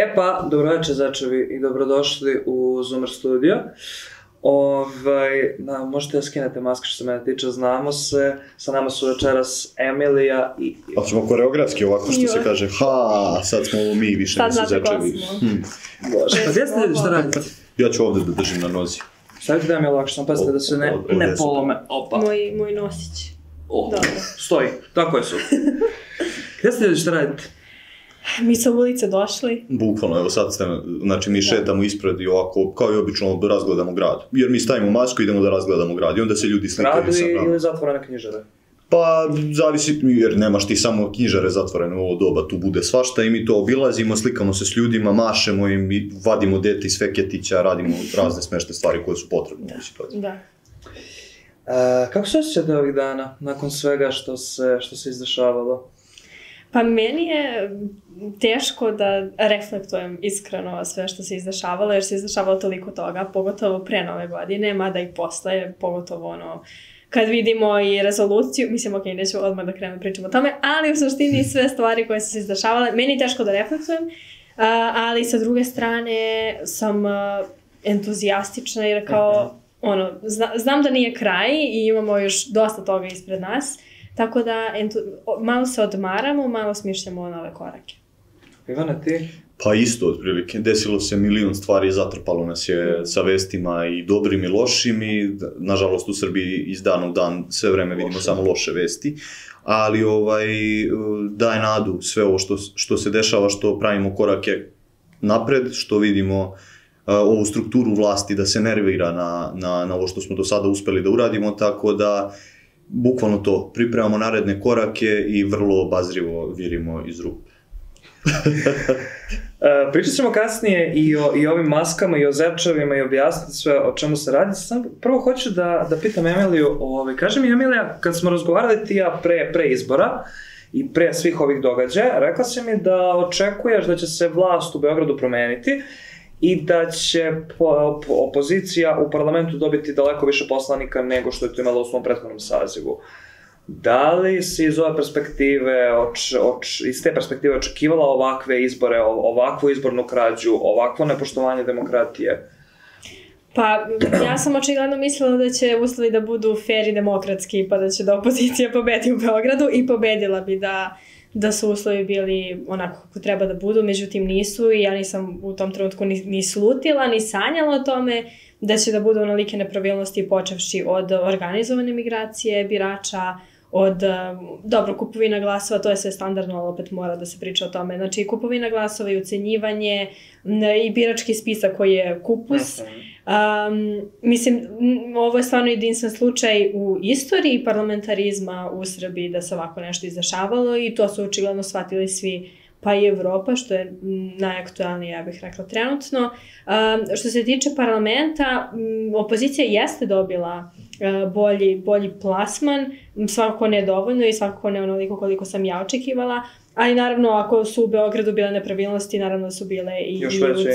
Pa, dobroveče začevi i dobrodošli u Zoomer studio. Možete da skinete maske što se mene tiče, znamo se. Sa nama su večeras Emilija i... Ali ćemo koreografski ovako što se kaže, sad smo ovo mi, više nisu začevi. Bože, pa gdje ste ljudi, šta radite? Ja ću ovdje da držim na nozi. Stavite da mi je lakše, samo pazite da se ne polome. Opa. Moj nosić. Stoji, tako je su. Gdje ste ljudi, šta radite? Mi sa ulice došli. Bukvalno, evo sad ste, znači mi šetamo ispred i ovako, kao i obično, da razgledamo grad. Jer mi stavimo masku i idemo da razgledamo grad i onda se ljudi slikaju sa nama. Grad ili zatvorene knjižare? Pa, zavisi, jer nemaš ti samo knjižare zatvorene u ovo doba, tu bude svašta i mi to obilazimo, slikamo se s ljudima, mašemo im i vadimo dete iz feketića, radimo razne smešne stvari koje su potrebne u ovoj situaciji. Da. Kako se osjećate ovih dana, nakon svega što se izdešavalo? Pa meni je teško da reflektujem iskreno sve što se izdešavalo, jer se izdešavalo toliko toga, pogotovo pre Nove godine, mada i posle, pogotovo kad vidimo i rezoluciju, mislim, ok, neću odmah da krenemo pričamo o tome, ali u suštini sve stvari koje su se izdešavale, meni je teško da reflektujem, ali sa druge strane sam entuzijastična jer kao, znam da nije kraj i imamo još dosta toga ispred nas, tako da malo se odmaramo, malo smišljamo nove korake. Ivane, ti? Pa isto, otprilike. Desilo se milion stvari, zatrpalo nas je sa vestima i dobrim i lošim i, nažalost, u Srbiji iz dana u dan sve vreme vidimo samo loše vesti, ali daje nadu sve ovo što se dešava, što pravimo korake napred, što vidimo ovu strukturu vlasti da se nervira na ovo što smo do sada uspeli da uradimo, tako da bukvalno to, pripremamo naredne korake i vrlo obazrivo virimo iz rupe. Pričat ćemo kasnije i o ovim maskama i o zečevima i objasniti sve o čemu se radi. Prvo hoću da pitam Emiliju, kaži mi Emilija, kad smo razgovarali ti ja pre izbora i pre svih ovih događaja, rekla si mi da očekuješ da će se vlast u Beogradu promeniti i da će opozicija u parlamentu dobiti daleko više poslanika nego što je to imala u svom prethodnom sazivu. Da li si iz ove perspektive, iz te perspektive očekivala ovakve izbore, ovakvu izbornu krađu, ovakvo nepoštovanje demokratije? Pa, ja sam očigledno mislila da će uslovi da budu fair i demokratski, pa da će da opozicija pobedi u Beogradu i pobedila bi da su uslovi bili onako kako treba da budu, međutim nisu i ja nisam u tom trenutku ni slutila, ni sanjala o tome da će da budu onolike nepravilnosti počevši od organizovane migracije birača, od, dobro, kupovina glasova, to je sve standardno, ali opet mora da se priča o tome. Znači, kupovina glasova i ucenjivanje i birački spisak koji je kupus. Mislim, ovo je stvarno jedinstven slučaj u istoriji parlamentarizma u Srbiji da se ovako nešto izdešavalo i to su očigledno shvatili svi, pa i Evropa, što je najaktualnije, ja bih rekla, trenutno. Što se tiče parlamenta, opozicija jeste dobila bolji plasman, svakako ne dovoljno i svakako ne onoliko koliko sam ja očekivala, ali naravno ako su u Beogradu bile nepravilnosti, naravno su bile i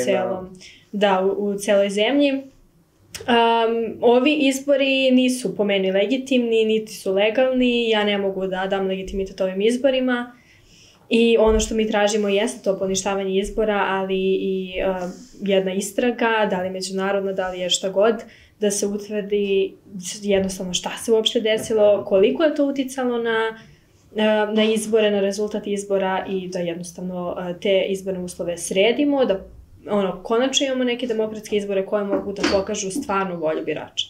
u celoj zemlji. Ovi izbori nisu po meni legitimni, niti su legalni, ja ne mogu da dam legitimitet ovim izborima. I ono što mi tražimo jeste to poništavanje izbora, ali i jedna istraga, da li međunarodna, da li je šta god, da se utvrdi jednostavno šta se uopšte desilo, koliko je to uticalo na izbore, na rezultat izbora i da jednostavno te izborne uslove sredimo, da konačno imamo neke demokratske izbore koje mogu da pokažu stvarnu volju birača.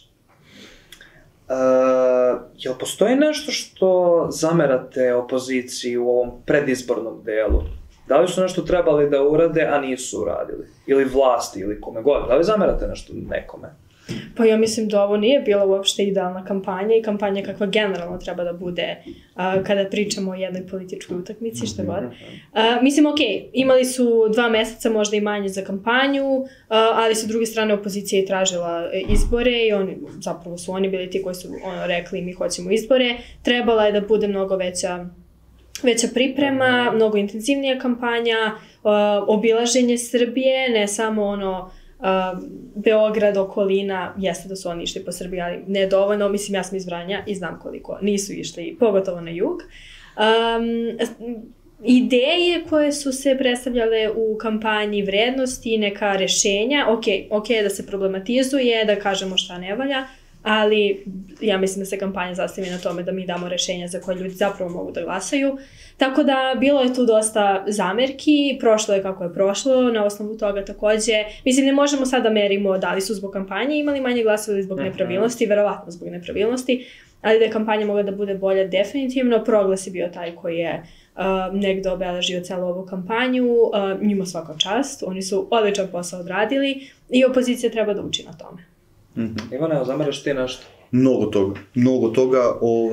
Jel postoji nešto što zamerate opoziciji u ovom predizbornom delu? Da li su nešto trebali da urade, a nisu uradili? Ili vlasti, ili kome god? Da li zamerate nešto nekome? Pa ja mislim da ovo nije bila uopšte idealna kampanja i kampanja kakva generalno treba da bude kada pričamo o jednoj političkoj utakmici, šta god. Mislim, ok, imali su 2 meseca, možda i manje za kampanju, ali sa druge strane opozicija je tražila izbore i zapravo su oni bili ti koji su rekli mi hoćemo izbore. Trebala je da bude mnogo veća priprema, mnogo intenzivnija kampanja, obilaženje Srbije, ne samo Beograd, okolina, jeste da su oni išli po Srbiji, ali ne dovoljno, mislim ja sam iz Vranja i znam koliko nisu išli, pogotovo na jug. ideje koje su se predstavljale u kampanji, vrednosti, neka rešenja, ok da se problematizuje, da kažemo šta ne valja, ali ja mislim da se kampanja zastavi na tome da mi damo rešenja za koje ljudi zapravo mogu da glasaju. Tako da bilo je tu dosta zamerki, prošlo je kako je prošlo, na osnovu toga takođe. Mislim, ne možemo sad da merimo da li su zbog kampanje imali manje glasova ili zbog nepravilnosti, verovatno zbog nepravilnosti, ali da je kampanja mogla da bude bolja definitivno. Proglas je bio taj koji je negde obeležio celu ovu kampanju, njima svaka čast, oni su odličan posao odradili i opozicija treba da uči na tome. Ivane, zameraš ti nešto? Mnogo toga,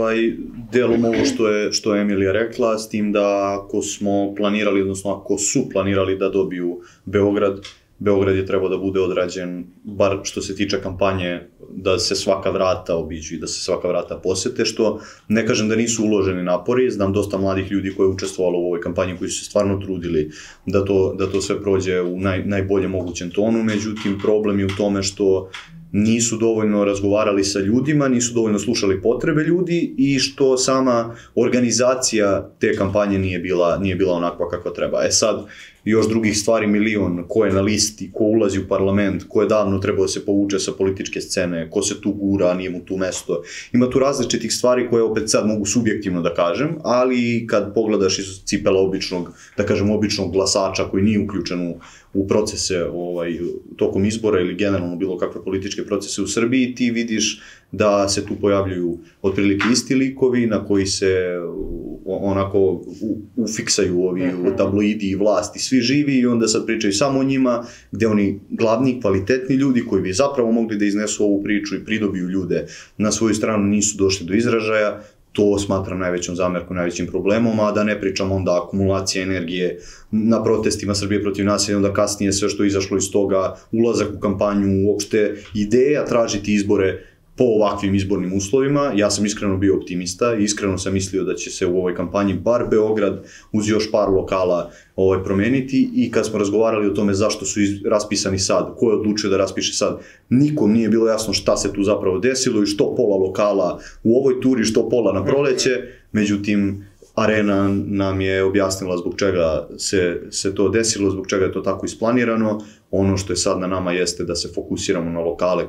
delom ovo što je Emilija rekla, s tim da ako smo planirali, odnosno ako su planirali da dobiju Beograd je trebao da bude odrađen, bar što se tiče kampanje, da se svaka vrata obiđu i da se svaka vrata posete, što ne kažem da nisu uloženi napori, znam dosta mladih ljudi koji je učestvovalo u ovoj kampanji, koji su se stvarno trudili da to sve prođe u najboljem mogućem tonu, međutim problem je u tome što nisu dovoljno razgovarali sa ljudima, nisu dovoljno slušali potrebe ljudi i što sama organizacija te kampanje nije bila onakva kakva treba. Sad, još drugih stvari milion, ko je na listi, ko ulazi u parlament, ko je davno trebao da se povuče sa političke scene, ko se tu gura, nije mu tu mesto. Ima tu različitih stvari koje opet sad mogu subjektivno da kažem, ali kad pogledaš iz cipela običnog glasača koji nije uključen u procese tokom izbora ili generalno bilo kakve političke procese u Srbiji, ti vidiš da se tu pojavljuju otprilike isti likovi na koji se onako ufiksaju ovi tabloidi i vlasti, svi živi i onda sad pričaju samo o njima, gde oni glavni, kvalitetni ljudi koji bi zapravo mogli da iznesu ovu priču i pridobiju ljude na svoju stranu nisu došli do izražaja. To smatram najvećom zamerkom, najvećim problemom, a da ne pričam onda akumulacija energije na protestima Srbije protiv nasilja, onda kasnije sve što je izašlo iz toga, ulazak u kampanju, uopšte ideja tražiti izbore po ovakvim izbornim uslovima. Ja sam iskreno bio optimista i iskreno sam mislio da će se u ovoj kampanji bar Beograd uz još par lokala promeniti i kad smo razgovarali o tome zašto su raspisani sad, ko je odlučio da raspiše sad, nikom nije bilo jasno šta se tu zapravo desilo i što pola lokala u ovoj turi, što pola na proleće, međutim Arena nam je objasnila zbog čega se to desilo, zbog čega je to tako isplanirano. Ono što je sad na nama jeste da se fokusiramo na lokale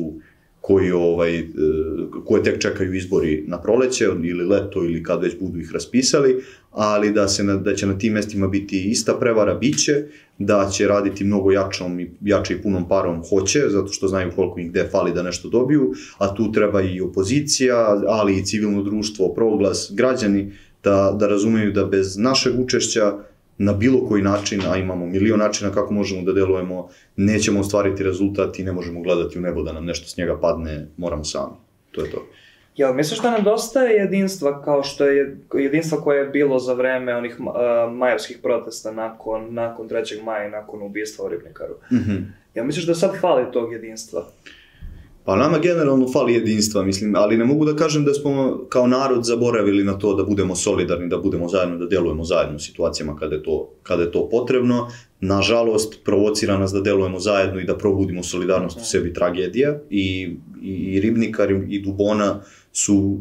koje tek čekaju izbori na proleće ili leto ili kad već budu ih raspisali, ali da će na tim mestima biti ista prevara, biće, da će raditi mnogo jače i punom parom hoće, zato što znaju koliko ih gde fali da nešto dobiju, a tu treba i opozicija, ali i civilno društvo, proglas, građani, da razumeju da bez našeg učešća na bilo koji način, a imamo milion načina kako možemo da delujemo, nećemo ostvariti rezultat i ne možemo gledati u nebo da nam nešto s njega padne, moramo sami. To je to. Jel misliš da nam dostaje jedinstva kao što je jedinstva koje je bilo za vreme onih majevskih protesta nakon 3. maja i nakon ubistva u Ribnikaru? Jel misliš da sad fali tog jedinstva? Pa nama generalno fali jedinstva, mislim, ali ne mogu da kažem da smo kao narod zaboravili na to da budemo solidarni, da budemo zajedno, da delujemo zajedno u situacijama kada je to potrebno. Nažalost, provocira nas da delujemo zajedno i da probudimo solidarnost u sebi tragedija i Ribnikar i Dubona su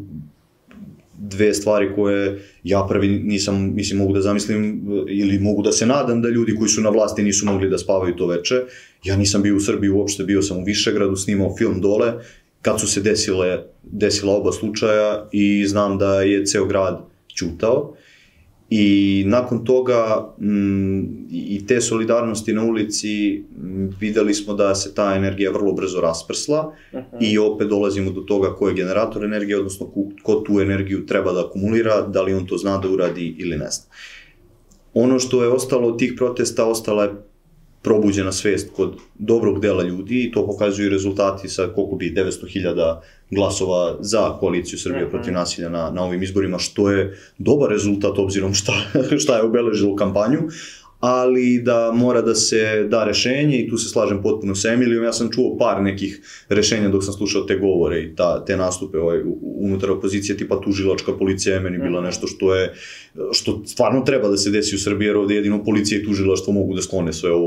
dve stvari koje ja prvi nisam, mislim, mogu da zamislim ili mogu da se nadam da ljudi koji su na vlasti nisu mogli da spavaju to veče. Ja nisam bio u Srbiji uopšte, bio sam u Višegradu, snimao film dole, kad su se desila oba slučaja i znam da je ceo grad ćutao. I nakon toga i te solidarnosti na ulici videli smo da se ta energija vrlo brzo rasprsla i opet dolazimo do toga ko je generator energije, odnosno ko tu energiju treba da akumulira, da li on to zna da uradi ili ne zna. Ono što je ostalo od tih protesta, ostala je probuđena svest kod dobrog dela ljudi i to pokazuju rezultati sa koliko bi 900.000 glasova za koaliciju Srbije protiv nasilja na ovim izborima, što je dobar rezultat obzirom šta je obeležilo kampanju, ali da mora da se da rešenje i tu se slažem potpuno sa Emilijom. Ja sam čuo par nekih rešenja dok sam slušao te govore i te nastupe unutar opozicije, tipa tužilačka policija je meni bila nešto što stvarno treba da se desi u Srbiji, jer ovde jedino policija i tužilaštvo mogu da sklone sve ovo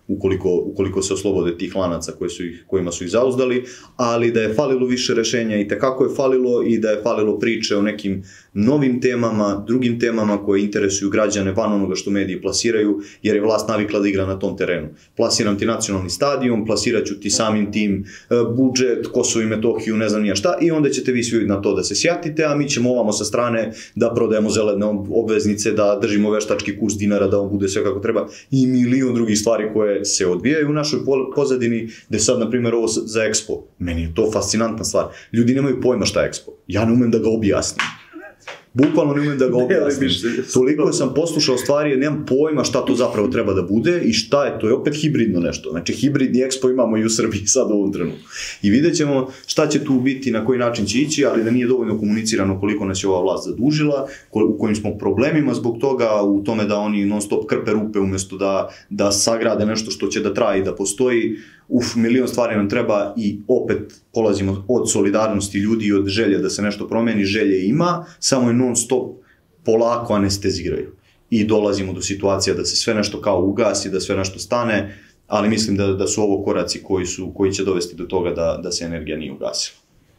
ukoliko se oslobode tih lanaca kojima su ih zauzdali, ali da je falilo više rešenja i tekako je falilo i da je falilo priče o nekim novim temama, drugim temama koje interesuju građane van onoga što mediji plasiraju, jer je vlast navikla da igra na tom terenu. Plasiram ti nacionalni stadion, plasirat ću ti samim tim budžet, Kosovo i Metohiju, ne znam nija šta, i onda ćete vi svi na to da se sjatite, a mi ćemo ovamo sa strane da prodajemo zelene obveznice, da držimo veštački kurs dinara, da on bude sve kako treba i milion drugih stvari koje se odvijaju u našoj pozadini, gde sad, na primjer, ovo za Expo. Meni je to fascinantna stvar. Ljudi nemaju pojma šta je Expo. Ja ne umem da ga objasnim. Bukvalno ne umem da ga objasnim. Toliko sam poslušao stvari, nemam pojma šta to zapravo treba da bude i šta je, to je opet hibridno nešto. Znači, hibridni Expo imamo i u Srbiji sad u ovom trenutku. I vidjet ćemo šta će tu biti, na koji način će ići, ali da nije dovoljno komunicirano koliko nas je ova vlast zadužila, u kojim smo problemima zbog toga, u tome da oni non stop krpe rupe umjesto da sagrade nešto što će da traje i da postoji. Milion stvari nam treba i opet polazimo od solidarnosti ljudi i od želje da se nešto promeni, želje ima, samo je non stop polako anesteziraju. I dolazimo do situacija da se sve nešto kao ugasi, da sve nešto stane, ali mislim da su ovo koraci koji će dovesti do toga da se energija nije ugasila.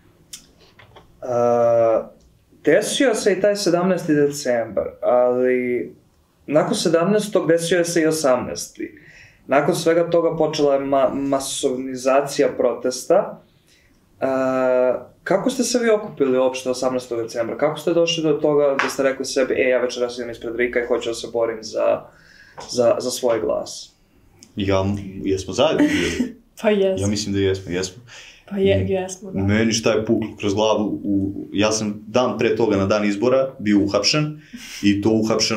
Desio se i taj 17. decembar, ali nakon 17. desio se i 18. Nakon svega toga počela je masovnizacija protesta. Kako ste se vi okupili uopšte 18. decembra? Kako ste došli do toga da ste rekli sebi, ja večeras idem ispred RIK-a i hoću da se borim za svoj glas? Jesmo zajedno bili? Pa jesmo. Ja mislim da jesmo. Pa jesmo, da. Meni šta je puklo kroz glavu, ja sam dan pre toga na dan izbora bio uhapšen i to uhapšen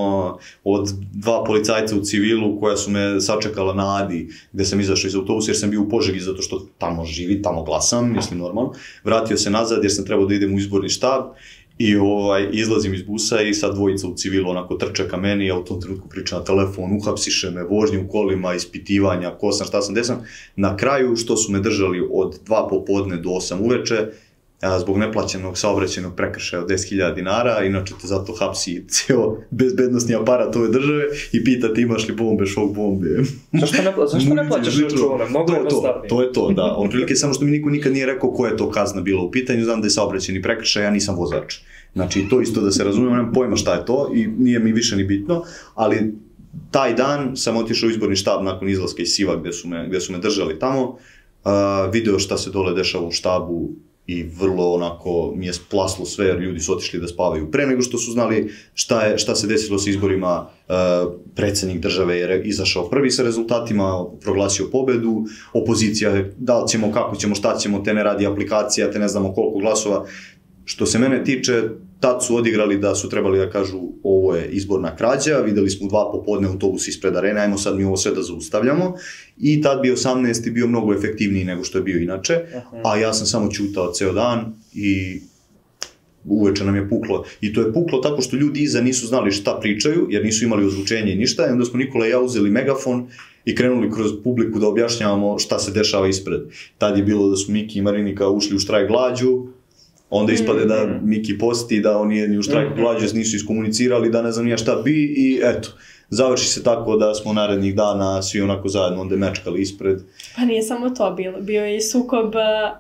od 2 policajca u civilu koja su me sačekala na Adi gde sam izašao iz autobusa jer sam bio u Požegi zato što tamo živi, tamo glasam, mislim normalno. Vratio se nazad jer sam trebao da idem u izborni štab i izlazim iz busa i sad dvojica u civilu onako trče ka meni, ja u tom trenutku pričam na telefon, uhapsiše me, vožnje u kolima, ispitivanja, ko sam, šta sam, gde sam. Na kraju, što su me držali od 2 popodne do 8 uveče, zbog neplaćenog saobraćajnog prekršaja od 10.000 dinara, inače te zato hapsi ceo bezbednostni aparat ove države i pita te imaš li bombe, šok bombe. Zašto ne plaćaš račune? Mnogo jednostavnije. To je to, da. Otprilike samo što mi niko nikad nije rekao koja je to kazna bila u pitanju, znam da je saobraćajni prekršaj, ja nisam vozač. Znači, to isto da se razumemo, nemam pojma šta je to i nije mi više ni bitno, ali taj dan sam otišao u izborni štab nakon izlaska iz Siva gde su me držali tamo, video šta se dole dešava u štabu i vrlo onako mi je splaslo sve jer ljudi su otišli da spavaju. Pre nego što su znali šta se desilo sa izborima, predsednik države je izašao prvi sa rezultatima, proglasio pobedu, opozicija da li ćemo, kako ćemo, šta ćemo, te ne radi aplikacija, te ne znamo koliko glasova. Što se mene tiče, tad su odigrali da su trebali da kažu ovo je izborna krađa, videli smo u 2 popodne autobus ispred arene, ajmo sad mi ovo sve da zaustavljamo i tad bi 18. bio mnogo efektivniji nego što je bio inače, a ja sam samo ćutao ceo dan i uveče nam je puklo. I to je puklo tako što ljudi iza nisu znali šta pričaju, jer nisu imali ozvučenje i ništa, i onda smo Nikola i ja uzeli megafon i krenuli kroz publiku da objašnjavamo šta se dešava ispred. Tad je bilo da su Miki i Marinika ušli u štrajk glađu, onda ispade da Miki posti, da on nije ni u štrajku glađu, nisu iskomunicirali, da ne znam ja šta bi i eto. Završi se tako da smo narednih dana svi onako zajedno onda mečkali ispred. Pa nije samo to bilo, bio je i sukob,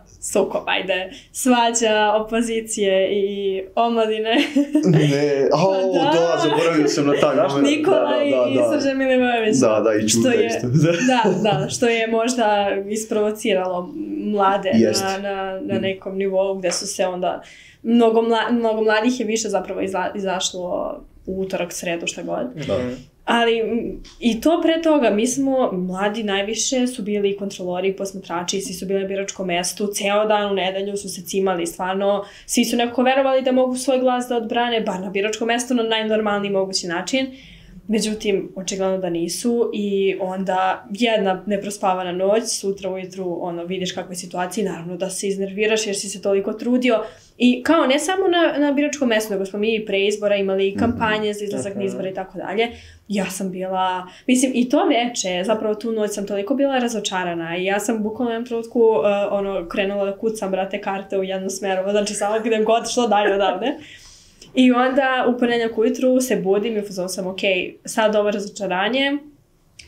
svađa opozicije i omladine. Ne, da, zaboravio sam na taj moment. Nikola i Srđan Milivojević. Da, i Čuda isto. Da, što je možda isprovociralo mlade na nekom nivou gde su se onda, mnogo mladih je više zapravo izašlo u utorak, sredu, šta god. Ali i to pre toga, mi smo mladi najviše su bili kontrolori i posmatrači, svi su bili na biračkom mestu, ceo dan u nedelju su se cimali, stvarno, svi su nekako verovali da mogu svoj glas da odbrane, bar na biračkom mestu na najnormalniji mogući način. Međutim, očigledno da nisu i onda jedna neprospavana noć, sutra ujutru vidiš kakva je situacija i naravno da se iznerviraš jer si se toliko trudio. I kao ne samo na biračkom mestu, nego smo mi i pre izbora imali kampanje za izlazak na izbora i tako dalje. Ja sam bila, mislim i to veče, zapravo tu noć sam toliko bila razočarana i ja sam bukvalno u jednom trenutku krenula da kucam, brate, karte u jednu smeru, znači samo gdje god šlo dalje odavde. I onda u ponedeljak ujutru se budim i u fazonu sam, ok, sad ovo razočaranje,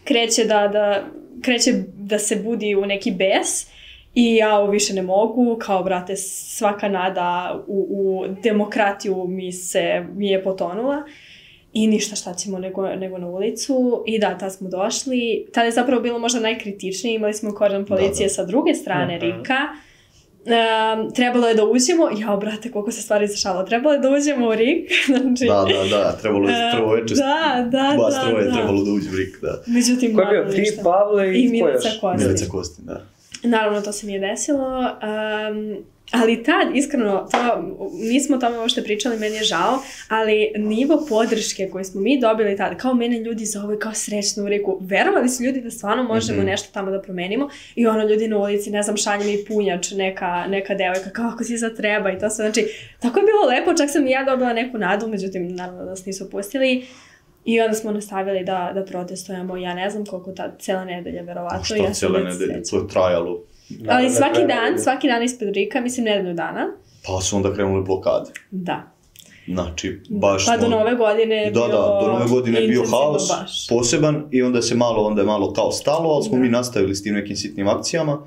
kreće da se budi u neki bes i ja ovo više ne mogu, kao brate, svaka nada u demokratiju mi je potonula. I ništa, šta ćemo nego na ulicu. I da, tad smo došli. Tada je zapravo bilo možda najkritičnije. Imali smo kordon policije sa druge strane Rika. Trebalo je da uđemo. Jao, brate, koliko se stvari izrašavalo. Trebalo je da uđemo u Rik. Znači, da. Trebalo je prvo večer. Vas troje trebalo da uđe u Rik, da. Međutim, ko je bio? Ti, Pavle i Milica Kostin. Milica Kostin, da. Naravno, to se nije desilo. Ali tad, iskreno, nismo o tome uopšte pričali, meni je žao, ali nivo podrške koje smo mi dobili tada, kao mene ljudi zove kao srećno u Riku, verovali su ljudi da stvarno možemo nešto tamo da promenimo i ljudi na ulici, ne znam, šalje mi punjač, neka devojka, kao ako si sad treba i to sve, znači, tako je bilo lepo, čak sam i ja dobila neku nadu, međutim, naravno da nas nisu pustili. I onda smo nastavili da protestujemo, ja ne znam koliko cela nedelja, verovatno. Šta cela nedelja? To je trajalo. Ali svaki dan ispred Rika, mislim nedelju dana. Pa su onda krenuli blokade. Da. Znači, baš pa do Nove godine je bio... do Nove godine je bio haos poseban i onda je malo kao stalo, ali smo mi nastavili s tim nekim sitnim akcijama.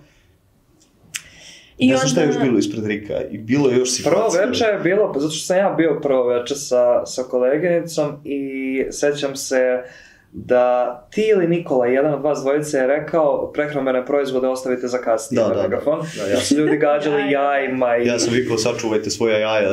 Ne znam šta je još bilo ispred Rika i bilo je još situacija. Prvo večer je bilo, zato što sam ja bio prvo večer sa koleginicom i sećam se da ti ili Nikola, jedan od vas dvojice je rekao prehrambene proizvode ostavite za kasnije na megafon. Ja su ljudi gađali jajima. Ja sam vikao sačuvajte svoja jaja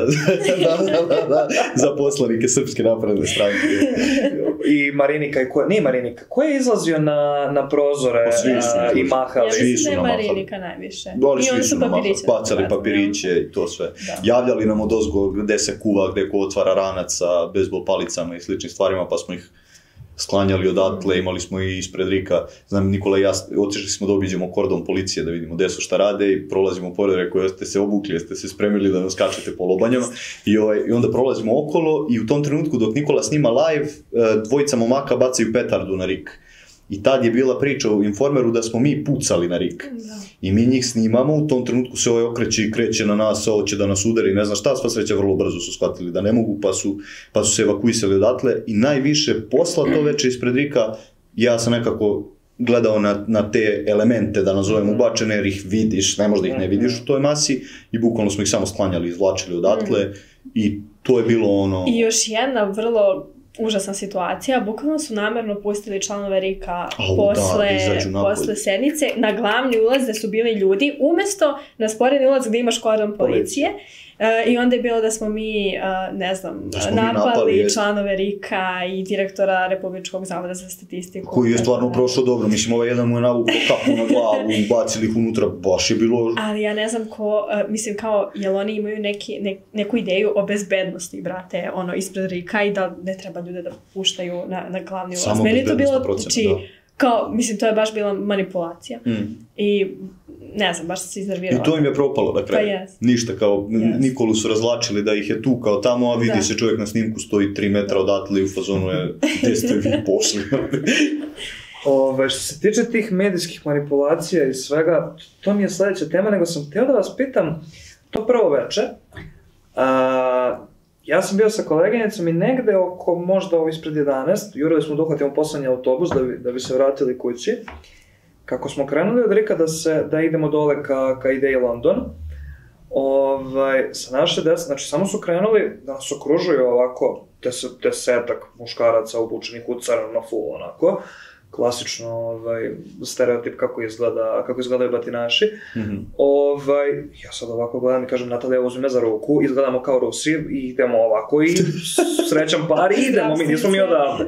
za poslanike Srpske napredne stranke. I Marinika, nije Marinika, ko je izlazio na prozore i mahali? Ja mislim da je Marinika najviše. I oni su bacali papiriće i to sve. Javljali nam odozgo gde se kuva, gde ko otvara ranac sa bejzbol palicama i sličnim stvarima, pa smo ih sklanjali odatle, imali smo i ispred Rika, znam, Nikola i ja, otišli smo da obiđemo kordon policije, da vidimo gde su šta rade i prolazimo pored, rekao, jeste se obukli, jeste se spremili da nas kačete po lobanjama i onda prolazimo okolo i u tom trenutku dok Nikola snima live, dvojica momaka bacaju petardu na Rik. I tad je bila priča u Informeru da smo mi pucali na Rik. I mi njih snimamo, u tom trenutku se ovaj okreće i kreće na nas, hoće da nas udari, ne znam šta, sva sreća vrlo brzo su shvatili da ne mogu, pa su se evakuisali odatle. I najviše posla to veče ispred Rika, ja sam nekako gledao na te elemente, da nazovem ubačene, jer ih vidiš, ne možda ih ne vidiš u toj masi, i bukvalno smo ih samo sklanjali, izvlačili odatle, i to je bilo ono... I još jedna vrlo užasna situacija, bukvalno su namerno pustili članove Rika posle sednice na glavni ulaz gde su bili ljudi, umesto na sporedni ulaz gde imaš kordon policije. I onda je bilo da smo mi, ne znam, napali članove Rika i direktora Republičkog zavoda za statistiku. Koji je stvarno prošlo dobro, mislim, ovaj jedan mu je navukao kapu na glavu, bacili ih unutra, baš je bilo... Ali ja ne znam ko, mislim kao, jel oni imaju neku ideju o bezbednosti, brate, ispred Rika i da ne treba ljude da puštaju na glavni ulaz. Samo bezbednost 100%, da. Kao, mislim, to je baš bila manipulacija. I ne znam, baš se iznervirala. I to im je propalo na kraju. Ništa, kao Nikolu su razlačili da ih je tu kao tamo, a vidi se čovjek na snimku stoji 3 metra odatle i u fazonu je gde ste vi pošli. Što se tiče tih medijskih manipulacija i svega, to mi je sledeća tema, nego sam htio da vas pitam, to prvo veče, ja sam bio sa koleginicom i negde oko možda ispred 11, jurili smo da uhvatimo poslednji autobus da bi se vratili kući. Kako smo krenuli od Rika da idemo dole ka ideji London, sa naše desne, znači samo su krenuli da nas okružuju ovako 10-ak muškaraca obučenih u crno, full onako, klasično stereotip kako izgledaju batinaši. Ja sad ovako gledam i kažem, Natalija, uzmi me za ruku, izgledamo kao Rusi i idemo ovako i srećan par i idemo, mi nismo mi odavde.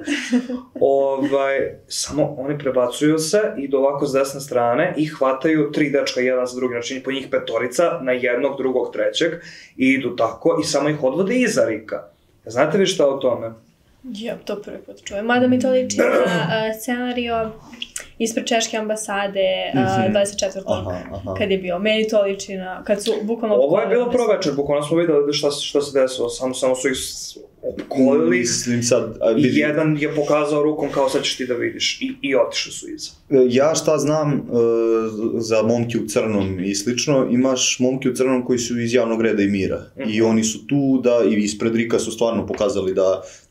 Samo oni prebacuju se, idu ovako s desne strane i hvataju 3 dečka jedan za drugi, znači po njih 5 na jednog, drugog, trećeg i idu tako i samo ih odvode iza Rika. Znate vi šta o tome? Ja, to prvi put čujem. Mada mi to liči na scenario ispred Češke ambasade 24. kad je bio. Meni to liči na... kad su bukvalno... Ovo je bilo prvo večer, bukvalno smo videli što se desilo. Samo su ih opkolili i jedan je pokazao rukom kao sad ćeš ti da vidiš i otišli su iza. Ja šta znam za momke u crnom i slično, imaš momke u crnom koji su iz javnog reda i mira. I oni su tu i ispred Rika su stvarno pokazali da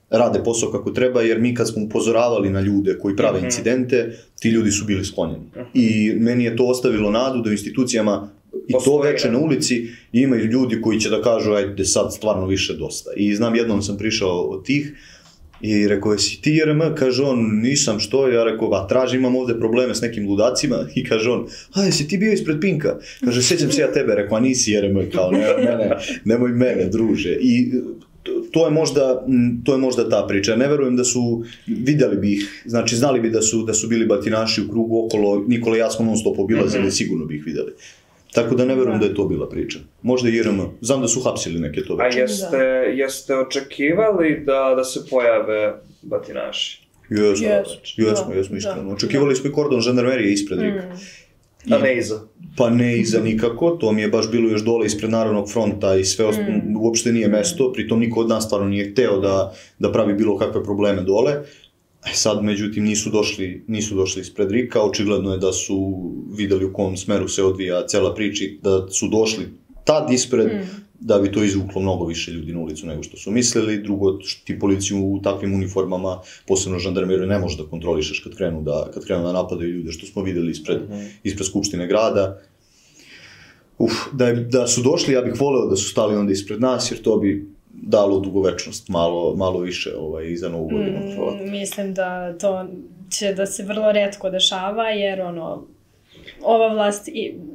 rade posao kako treba, jer mi kad smo upozoravali na ljude koji prave incidente, ti ljudi su bili sklonjeni. I meni je to ostavilo nadu da u institucijama i to veče na ulici imaju ljudi koji će da kažu ajde sad stvarno više dosta. I znam, jednom sam prišao od tih i rekao, jesi ti JRM? Kaže on, nisam, što? Ja rekao, tražim, imam ovde probleme s nekim ludacima. I kaže on, jesi ti bio ispred Pinka? Kaže, sjećam se ja tebe. Rekao, a nisi JRM, kao, nemoj mene, druže. I to je možda ta priča. Ne verujem da su, vidjeli bi ih, znači znali bi da su bili batinaši u krugu okolo, Nikola i ja smo non stop obilazili, sigurno bi ih vidjeli. Tako da ne verujem da je to bila priča. Možda i JRM. Znam da su hapsili neke to već. A jeste očekivali da se pojave batinaši? Jesmo iskreno. Očekivali smo i kordon žandarmerije ispred Rika. A ne iza? Pa ne iza nikako, to mi je baš bilo još dole ispred Narodnog fronta i sve uopšte nije mesto, pritom niko od nas stvarno nije hteo da pravi bilo kakve probleme dole. Sad, međutim, nisu došli ispred Rika, očigledno je da su videli u kom smeru se odvija cela priča, da su došli tad ispred, da bi to izvuklo mnogo više ljudi na ulicu nego što su mislili. Drugo, ti policiju u takvim uniformama, posebno žandarmeriju, ne možeš da kontrolišeš kad krenu da napadaju ljude, što smo videli ispred Skupštine grada. Da su došli, ja bih voleo da su stali onda ispred nas, jer to bi dalo dugovečnost malo više iza Novu godinu. Mislim da to će da se vrlo retko dešava, jer ova vlast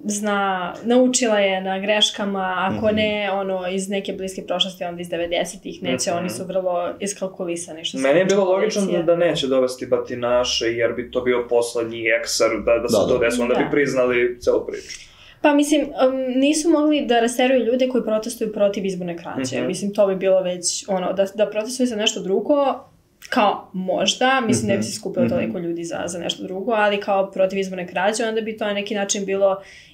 naučila je na greškama, ako ne iz neke bliske prošlosti, onda iz 90-ih neće, oni su vrlo iskalkulisani. Meni je bilo logično da neće dovesti batinaše, jer bi to bio poslednji eksar da se to desi, onda bi priznali celu priču. Pa mislim, nisu mogli da rasteruju ljude koji protestuju protiv izborne krađe. Mislim, to bi bilo već, da protestuju za nešto drugo, kao možda, mislim, ne bi se skupilo toliko ljudi za nešto drugo, ali kao protiv izborne krađe, onda bi to na neki način bilo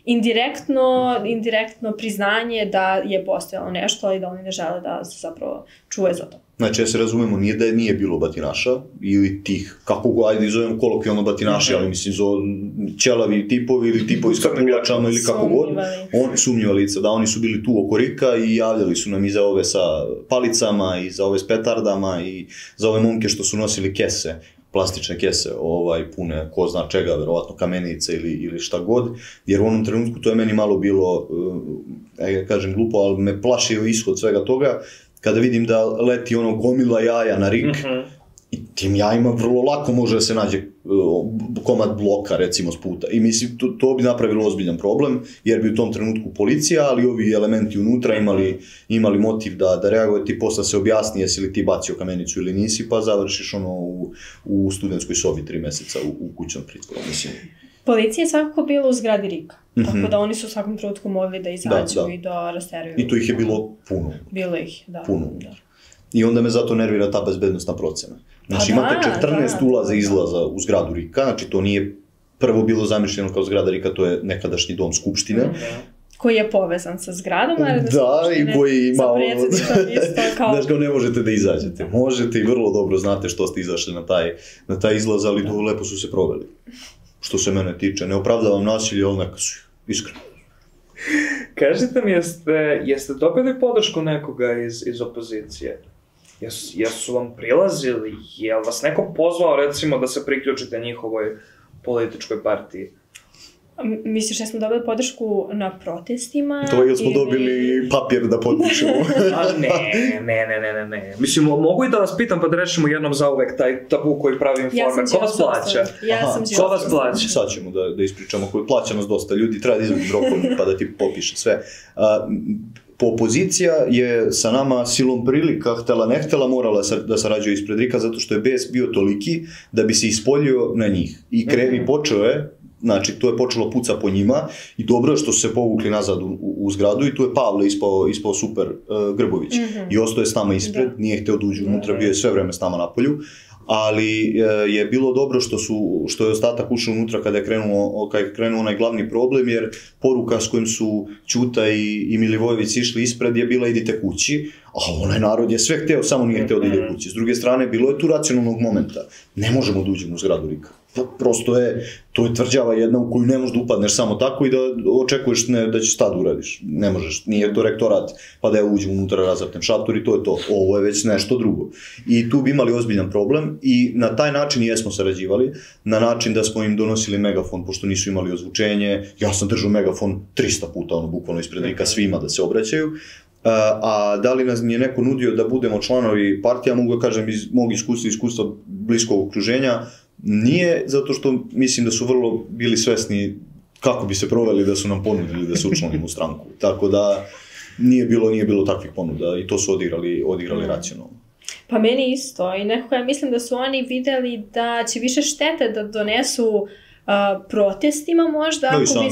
indirektno priznanje da je postojalo nešto, ali da oni ne žele da se zapravo čuje za to. Znači, ja se razumemo, nije da nije bilo batinaša, ili tih, kako go, ajde izovemo kolokvijalno batinaši, ali mislim, ćelavi tipovi ili tipovi s kapulačama ili kako god, oni sumnjiva lica, da oni su bili tu oko Rika i javljali su nam i za ove sa palicama i za ove s petardama i za ove momke što su nosili kese, plastične kese, pune ko zna čega, verovatno kamenice ili šta god, jer u onom trenutku to je meni malo bilo, kažem glupo, ali me plašio ishod svega toga, kada vidim da leti gomila jaja na Rik, i tim jajima vrlo lako može da se nađe komad bloka, recimo, s puta. I mislim, to bi napravilo ozbiljan problem, jer bi u tom trenutku policija, ali ovi elementi unutra imali motiv da reaguje, ti posle se objasni jesi li ti bacio kamenicu ili nisi, pa završiš u studentskoj sobi 3 meseca u kućnom pritvoru, mislim. Policija je svakako bila u zgradi Rika, tako da oni su u svakom trenutku mogli da izađu i da rasteruju. I tu ih je bilo puno. Bilo ih, da. Puno. I onda me zato nervira ta bezbednostna procena. Znači, imate 14 ulaza i izlaza u zgradu Rika, znači to nije prvo bilo zamišljeno kao zgrada Rika, to je nekadašnji dom Skupštine. Koji je povezan sa zgradom Narodne skupštine. Da, i koji ima Znaš kao ne možete da izađete. Možete i vrlo dobro znate što ste izašli na taj izlaz, ali lepo su se proveli. Što se mene tiče. Ne opravdavam nasilje, ali neka su, iskreno. Kažite mi, jeste dobili podršku nekoga iz opozicije? Jesu vam prilazili? Je li vas neko pozvao, recimo, da se priključite njihovoj političkoj partiji? Misliš da smo dobili podršku na protestima? To ili smo dobili papir da potpišemo? Ne. Mislim, mogu i da vas pitam pa da rešimo jednom zauvek taj tabu koji pravi Informer. Ko vas plaća? Ko vas plaća? Sad ćemo da ispričamo, koji plaća nas dosta ljudi, treba da izvedi rokom pa da ti popiše sve. Opozicija je sa nama silom prilika, htela ne htela, morala da sarađuje ispred Rika zato što je bes bio toliki da bi se ispoljio na njih. I počeo je, znači to je počelo puca po njima i dobro je što su se povukli nazad u zgradu i tu je Pavle ispao super Grbović. I ostao je s nama ispred, nije hteo da uđe unutra, bio je sve vreme s nama na polju. Ali je bilo dobro što je ostatak ušao unutra kada je krenuo onaj glavni problem, jer poruka s kojim su Ćuta i Milivojević išli ispred je bila idite kući, a onaj narod je sve hteo, samo nije hteo da ide kući. S druge strane, bilo je tu racionalnog momenta. Ne možemo da uđemo u zgradu Rika. prosto to je tvrđava jedna u koju ne možeš da upadneš samo tako i da očekuješ da ćeš tad uradiš. Ne možeš, nije to rektorat, pa da ja uđem unutra, razapnem šator i to je to. Ovo je već nešto drugo. I tu bi imali ozbiljan problem i na taj način jesmo sarađivali, na način da smo im donosili megafon, pošto nisu imali ozvučenje. Ja sam držao megafon 300 puta, bukvalno ispred rika svima da se obraćaju. A da li nas je neko nudio da budemo članovi partija, mogu da kažem iz mog iskustva bliskog okruženja, nije, zato što mislim da su vrlo bili svesni kako bi se proveli da su nam ponudili da se učlanimo u stranku. Tako da nije bilo takvih ponuda i to su odigrali racionalno. Pa meni isto i nekako ja mislim da su oni videli da će više štete da donesu protestima možda,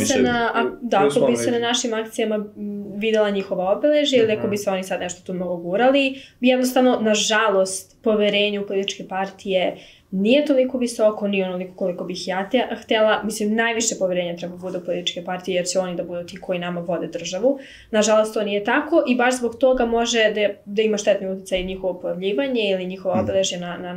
ako bi se na našim akcijama videla njihova obeležja ili ako bi se oni sad nešto tu mnogo gurali. Jednostavno, nažalost, poverenje u političke partije nije toliko visoko, nije onoliko koliko bih ja htjela. Mislim, najviše poverenja treba bude u političke partije jer će oni da budu ti koji nama vode državu. Nažalost, to nije tako i baš zbog toga može da ima štetni utjecaj i njihovo pojavljivanje ili njihova obeležje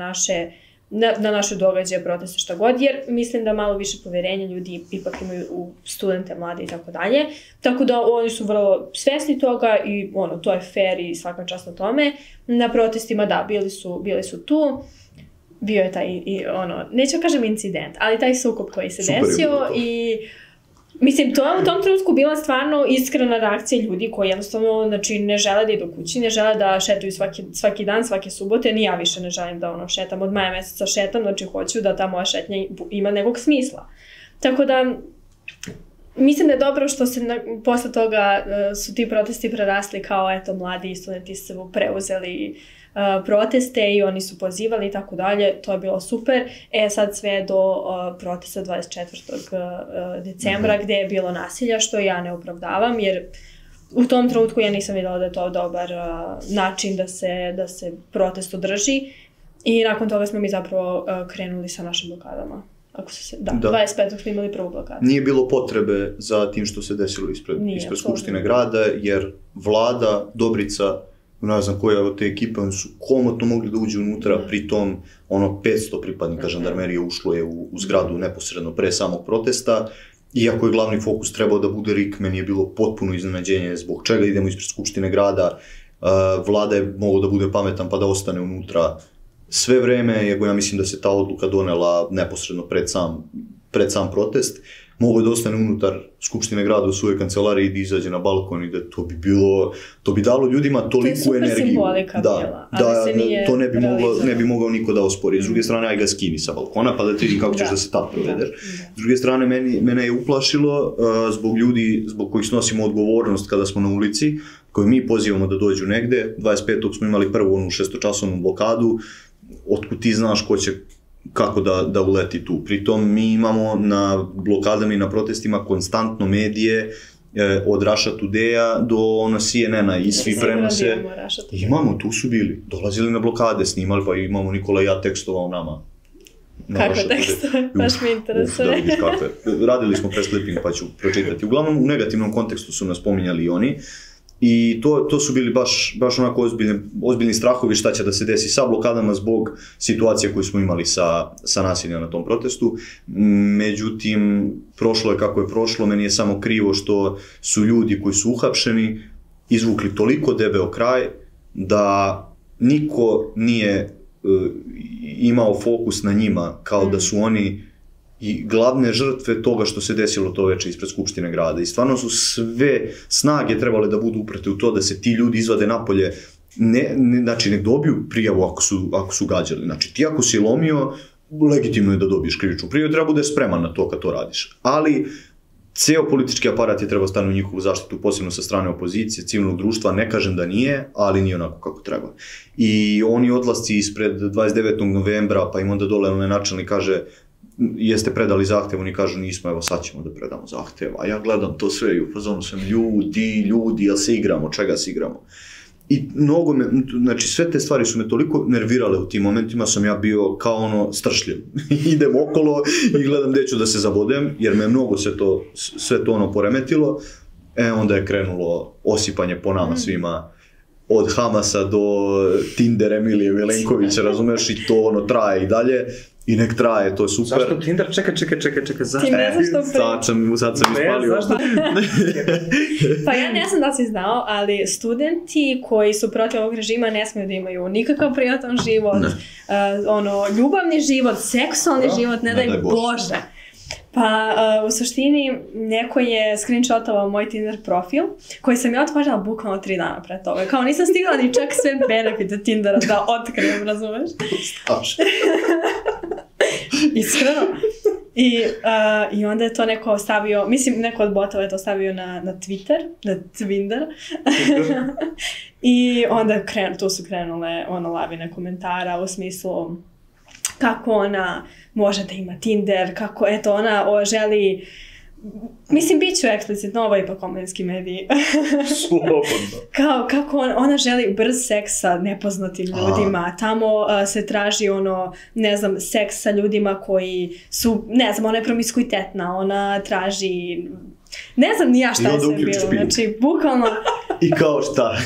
na naše događaje, proteste, šta god, jer mislim da malo više poverenja ljudi ipak imaju u studente, mlade i tako dalje. Tako da oni su vrlo svesni toga i to je fair i svaka čast na tome. Na protestima, da, bili su tu. Bio je taj, neću kažem incident, ali taj sukob koji se desio i mislim, to je u tom trenutku bila stvarno iskrena reakcija ljudi koji jednostavno, znači, ne žele da idu kući, ne žele da šetaju svaki dan, svake subote, ni ja više ne želim da šetam, od maja meseca šetam, znači hoću da ta moja šetnja ima nekog smisla. Tako da, mislim da je dobro što se posle toga su ti protesti prerasli kao, mladi studenti su preuzeli proteste i oni su pozivali i tako dalje, to je bilo super. Sad sve do protesta 24. decembra gde je bilo nasilja, što ja ne opravdavam, jer u tom trenutku ja nisam videla da je to dobar način da se protest održi i nakon toga smo mi zapravo krenuli sa našim blokadama. 25. smo imali prvu blokadu. Nije bilo potrebe za tim što se desilo ispred Skupštine grada, jer vlada, Dobrica, ne znam koja od te ekipe, oni su komotno mogli da uđu unutra, pritom 500 pripadnika žandarmerije ušlo je u zgradu neposredno pre samog protesta, iako je glavni fokus trebao da bude RIK, meni je bilo potpuno iznenađenje zbog čega idemo ispred Skupštine grada, vlada je mogla da bude pametan pa da ostane unutra sve vreme, iako ja mislim da se ta odluka donela neposredno pred sam protest, mogo je da ostane unutar Skupštine grada u svojoj kancelariji i da izađe na balkon i da to bi dalo ljudima toliku energiju. To je super simbolika bila, ali se nije to ne bi mogao niko da ospori. S druge strane, aj ga skini sa balkona pa da ti vidi kako ćeš da se tad provedeš. S druge strane, mene je uplašilo zbog ljudi zbog kojih snosimo odgovornost kada smo na ulici, koji mi pozivamo da dođu negde. 25. smo imali prvu 6-časovnu blokadu, otkud ti znaš ko će kako da uleti tu. Pritom mi imamo na blokadama i na protestima konstantno medije, od Russia Today-a do CNN-a i svi prenose. Imamo, tu su bili. Dolazili na blokade, snimali, pa imamo Nikola i ja tekstovao nama. Kakve tekstove? Baš mi interesuje. Da vidiš kakve. Radili smo press clipping pa ću pročitati. Uglavnom, u negativnom kontekstu su nas spominjali i oni. I to su bili baš onako ozbiljni strahovi šta će da se desi sa blokadama zbog situacije koju smo imali sa nasiljem na tom protestu. Međutim, prošlo je kako je prošlo, meni je samo krivo što su ljudi koji su uhapšeni izvukli toliko debeo kraj da niko nije imao fokus na njima kao da su oni i glavne žrtve toga što se desilo to veče ispred Skupštine grada. I stvarno su sve snage trebale da budu uprte u to da se ti ljudi izvade napolje. Znači, ne dobiju prijavu ako su gađali. Znači, ti ako si lomio, legitimno je da dobiješ krivičnu prijavu, treba budeš spreman na to kad to radiš. Ali, ceo politički aparat je trebao stane u njihovu zaštitu, posebno sa strane opozicije, civilnog društva, ne kažem da nije, ali nije onako kako treba. I oni odlasci ispred 29. novembra, pa im onda dole onaj načelnik kaže jeste predali zahtev, oni kažu nismo, evo sad ćemo da predamo zahtev, a ja gledam to sve i u fazonu sam ljudi, jel se igramo, čega se igramo. I znači sve te stvari su me toliko nervirale u tim momentima, sam ja bio kao stršljiv. Idem okolo i gledam gde ću da se zabodem, jer me mnogo sve to poremetilo, onda je krenulo osipanje po nama svima, od Hamasa do Tinder Emilije Milenkovića, razumeš, i to traje i dalje. i nek traje, to je super. Zašto Tinder? Čekaj, zašto? Ti ne znaš što Sad sam ispalio. Zašto? Pa ja ne znam da si znao, ali studenti koji su protiv ovog režima ne smiju da imaju nikakav prijatan život, ljubavni život, seksualni život, ne daj Bože. Pa u suštini neko je screenshotovao moj Tinder profil koji sam ja otvorila bukvalno 3 dana pre toga. Kao nisam stigla ni čak sve benefite Tindera da otkrijem, razumeš? Iskreno. I onda je to neko stavio, mislim neko od botova je to stavio na Twitter, na Twinder. I onda tu su krenule lavine komentara u smislu kako ona može da ima Tinder, kako eto ona želi, mislim bit ću eksplicitno, ovo je ipak komenski mediji. Kako ona želi brz seks sa nepoznatim ljudima, tamo se traži ne znam, seks sa ljudima koji su, ne znam, ona je promiskuitetna, ona traži, ne znam ni ja šta je sve bilo, znači bukvalno. I kao šta?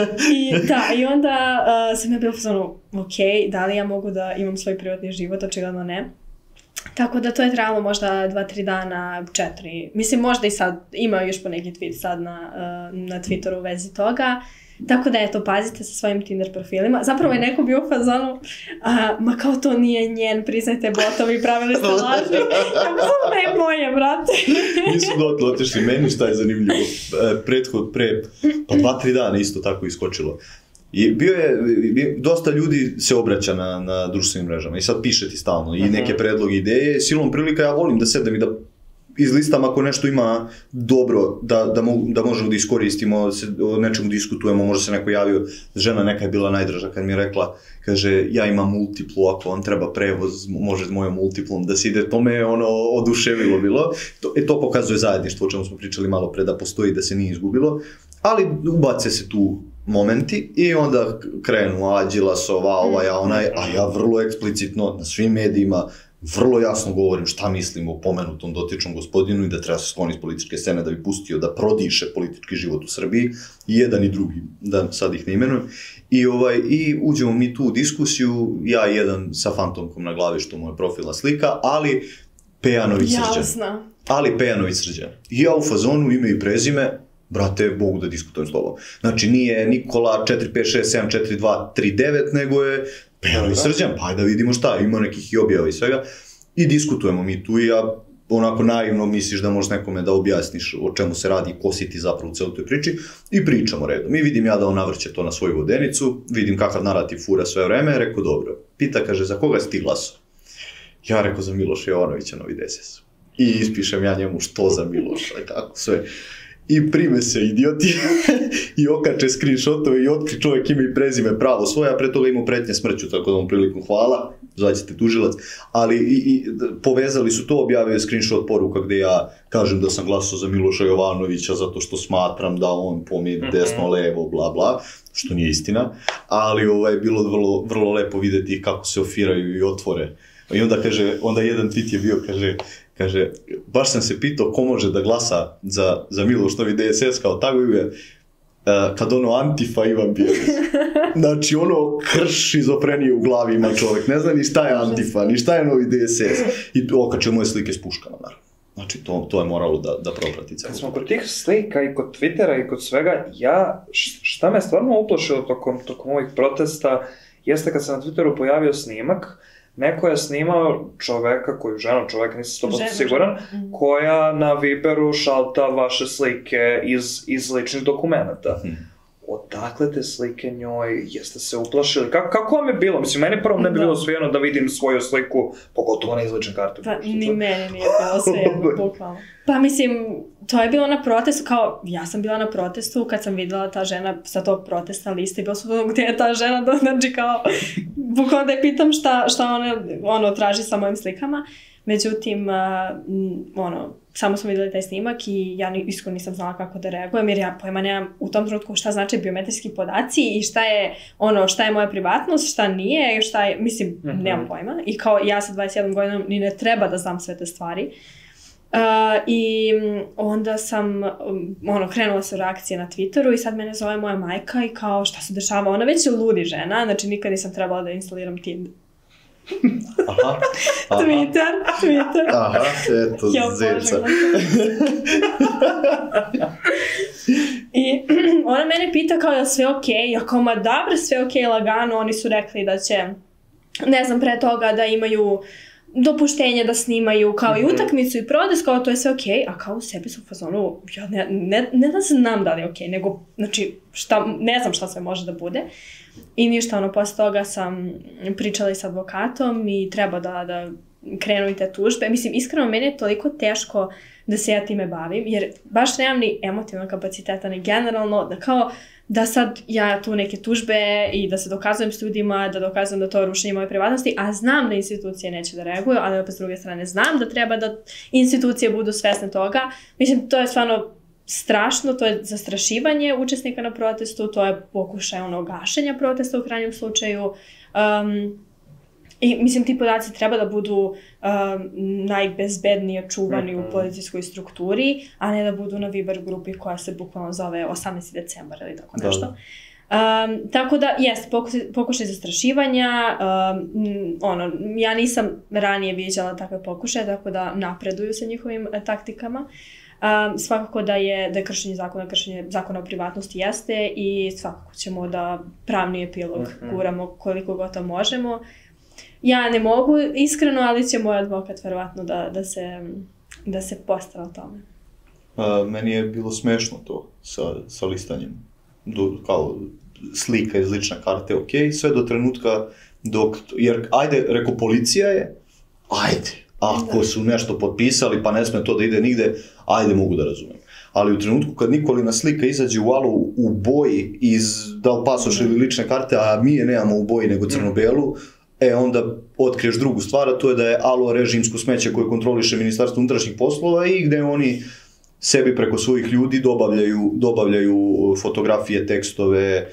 I onda sam ja bila ok, da li ja mogu da imam svoj privatni život, očigledno ne. Tako da to je trebalo možda 2-3 dana, 4, mislim možda i sad, ima još po neki tweet sad na Twitteru u vezi toga. Tako da eto, pazite sa svojim Tinder profilima. Zapravo je neko bio u fazonu, ma kao to nije njen, priznajte botovi, pravili ste laži. Ja mislim da je moje, brate. Nisu otišli, meni šta je zanimljivo. Pre 2-3 dana isto tako iskočilo. I dosta ljudi se obraća na društvenim mrežama i sad piše ti stalno i neke predloge, ideje. Silom prilika ja volim da sedem i da izlistam ako nešto ima dobro, da možemo da iskoristimo, o nečemu diskutujemo, možda se neko javio, žena neka je bila najdraža kad mi je rekla, kaže, ja imam multiplu, ako vam treba prevoz, može s mojom multiplom da se ide, to me oduševilo bilo. To pokazuje zajedništvo, o čemu smo pričali malo pre, da postoji, da se nije izgubilo, ali ubace se tu momenti i onda krenu Đilasova, ovaj, onaj, a ja vrlo eksplicitno na svim medijima vrlo jasno govorim šta mislim o pomenutom dotičnom gospodinu i da treba se skloni iz političke scene da bi pustio da prodiše politički život u Srbiji, i jedan i drugi, da sad ih ne imenujem. I uđemo mi tu u diskusiju, ja i jedan sa fantomkom na glavi što mu je profilna slika, ali Pejanović Srđan. Ali Pejanović Srđan. I ja u fazonu, ime i prezime, brate, mogu da diskutujem s tobom. Znači, nije Nikola 4567429, nego je Pejanović Srđan, pa da vidimo šta, ima nekih i objava i svega. I diskutujemo mi tu i ja onako naivno misliš da možeš nekome da objasniš o čemu se radi, ko si ti zapravo u celoj toj priči, i pričamo redom. I vidim ja da on navrće to na svoju vodenicu, vidim kakav narativ fura sve vreme, rekao dobro. Pita, kaže, za koga si ti glasao? Ja rekao za Miloša Jovanovića, Novi DSS. I ispišem ja njemu što za Miloša, kako sve. I prime se idioti i okače screenshotove i otkri čovjek ime i prezime pravo svoje, a pre toga imao pretnje smrću, tako da vam prilikom hvala, zvaćete tužilac, ali povezali su to, objavio screenshot poruka gde ja kažem da sam glasao za Miloša Jovanovića zato što smatram da on pomije desno, levo, bla bla, što nije istina, ali bilo vrlo lepo videti kako se ofiraju i otvore. I onda kaže, onda jedan tweet je bio, kaže, baš sam se pitao ko može da glasa za Miloš Novi DSS kao tako je, kad Antifa Ivan Bijelić. Znači krš šizofrenije u glavi ima čovjek, ne zna ni šta je Antifa, ni šta je Novi DSS. I okače moje slike s puškama, naravno. Znači, to je moralo da proprati celo. Kad smo kod tih slika i kod Twittera i kod svega, šta me stvarno uplašilo tokom ovih protesta, jeste kad se na Twitteru pojavio snimak, neko je snimao čoveka, koju ženu, čoveka, nisam 100% siguran, koja na Viberu šalta vaše slike iz ličnih dokumenta. Odakle te slike njoj, jeste se uplašili? Kako vam je bilo? Mislim, meni prvo ne bi bilo svejedno da ličnu svoju sliku, pogotovo na izlične karte. Pa ni meni nije bilo svejedno, bukvalno. Pa mislim, to je bilo na protestu, kao ja sam bila na protestu kad sam videla ta žena sa tog protesta liste i bilo su gdje je ta žena, znači kao, bukvalno da je pitam šta ona traži sa mojim slikama. Međutim, samo smo videli taj snimak i ja iskreno nisam znala kako da reagujem, jer ja pojma nemam u tom trenutku šta znači biometrijski podaci i šta je moja privatnost, šta nije, mislim, nemam pojma. I kao ja sa 21 godinom ni ne treba da znam sve te stvari. I onda sam, krenula su reakcije na Twitteru i sad mene zove moja majka i kao šta se dešava, ona već je ludi žena, znači nikad nisam trebala da instaliram Tinder. Aha. Twitter. Aha, eto, zeca. I ona mene pita kao je sve okej, ja kao ma dobro, sve okej, lagano, oni su rekli da će, ne znam, pre toga da imaju dopuštenje da snimaju kao i utakmicu i protest, kao to je sve okej, a kao u sebi su u fazonu, ja ne da znam da li je okej, nego, znači, ne znam šta sve može da bude. I ništa, ono, posle toga sam pričala i s advokatom i treba da krenu i te tužbe. Mislim, iskreno, meni je toliko teško da se ja time bavim, jer baš nemam ni emotivnog kapaciteta, ni generalno, da kao da sad ja tu neke tužbe i da se dokazujem s ljudima, da dokazujem da to rušenje moje privatnosti, a znam da institucije neće da reaguju, ali opet s druge strane znam da treba da institucije budu svesne toga. Mislim, to je stvarno strašno, to je zastrašivanje učesnika na protestu, to je pokušaj gašenja protesta u krajnjem slučaju. I mislim, ti podaci treba da budu najbezbednije čuvani u policijskoj strukturi, a ne da budu na Viber grupi koja se bukvalno zove 18. decembar ili tako nešto. Tako da, jest, pokušaj zastrašivanja, ja nisam ranije viđala takve pokušaje, tako da napreduju sa njihovim taktikama. Svakako da je kršenje zakona o privatnosti jeste i svakako ćemo da pravni epilog guramo koliko god to možemo. Ja ne mogu iskreno, ali će moj advokat verovatno da se postara o tome. Meni je bilo smešno to sa listanjem. Kao slika iz lične karte, ok, sve do trenutka jer rekao policija je, ako su nešto potpisali pa ne sme to da ide nigde, mogu da razumem. Ali u trenutku kad Nikolina slika izađe u alu u boji iz da li pasoš ili lične karte, a mi je nemamo u boji nego crno-belu, onda otkriješ drugu stvar, a to je da je alo režimsko smeće koje kontroliše Ministarstvo unutrašnjih poslova i gde oni sebi preko svojih ljudi dobavljaju fotografije, tekstove,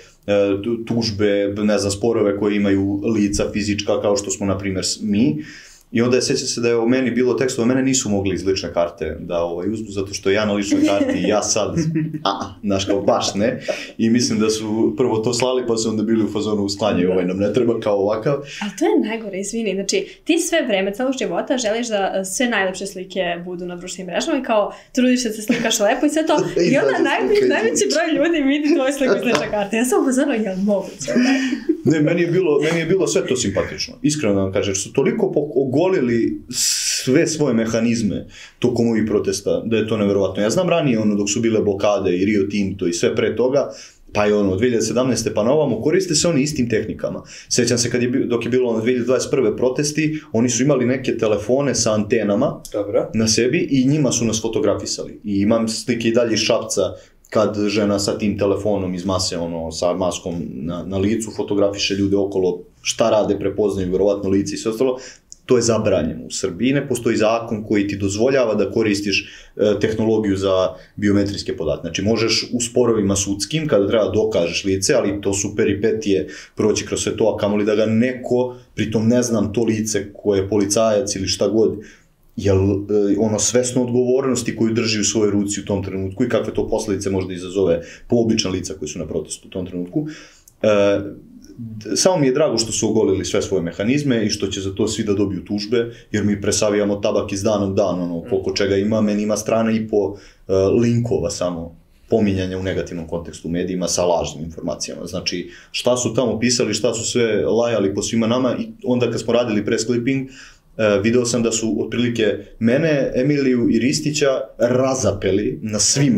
tužbe, ne znam, sporove koje imaju lica fizička kao što smo, na primjer, mi. I onda sjeća se da je o meni bilo tekstova, mene nisu mogli iz lične karte da uzmu, zato što ja na ličnoj karti i ja sad, znaš kao baš ne. I mislim da su prvo to slali pa su onda bili u fazonu stanje, nam ne treba kao ovakav. Ali to je najgore, izvini, znači ti sve vreme, celog života želiš da sve najlepše slike budu na društvenim mrežama i kao trudiš se slikaš lepo i sve to. I onda najveći broj ljudi vidi tvoju sliku iz lične karte. Ja sam u fazonu, jel moguće? Ne, meni je bilo sve to simpatično. Iskreno da vam kažem, su toliko ogolili sve svoje mehanizme tokom ovih protesta, da je to neverovatno. Ja znam ranije, dok su bile blokade i Rio Tinto i sve pre toga, pa je od 2017. pa na ovamo, koriste se oni istim tehnikama. Sjećam se dok je bilo 2021. protesti, oni su imali neke telefone sa antenama na sebi i njima su nas fotografisali. I imam slike i dalje iz Šapca, kad žena sa tim telefonom iz mase, sa maskom na licu, fotografiše ljude okolo, šta rade, prepoznaju verovatno lice i sve ostalo. To je zabranjeno u Srbiji, ne postoji zakon koji ti dozvoljava da koristiš tehnologiju za biometrijske podatke. Znači, možeš u sporovima sudskim, kada treba dokažeš lice, ali to su peripetije proći kroz sve to, a kamoli da ga neko, pritom ne znam to lice koje je policajac ili šta god, jer svesno odgovornosti koju drži u svojoj ruci u tom trenutku i kakve to posledice možda izazove po obična lica koji su na protestu u tom trenutku. Samo mi je drago što su ogolili sve svoje mehanizme i što će za to svi da dobiju tužbe, jer mi presavijamo tabak iz dana u dan, koliko čega ima, meni ima strana i po linkova samo pominjanja u negativnom kontekstu u medijima sa lažnim informacijama. Znači, šta su tamo pisali, šta su sve lajali po svima nama i onda kad smo radili press clipping, video sam da su otprilike mene, Emiliju i Ristića razapeli na svim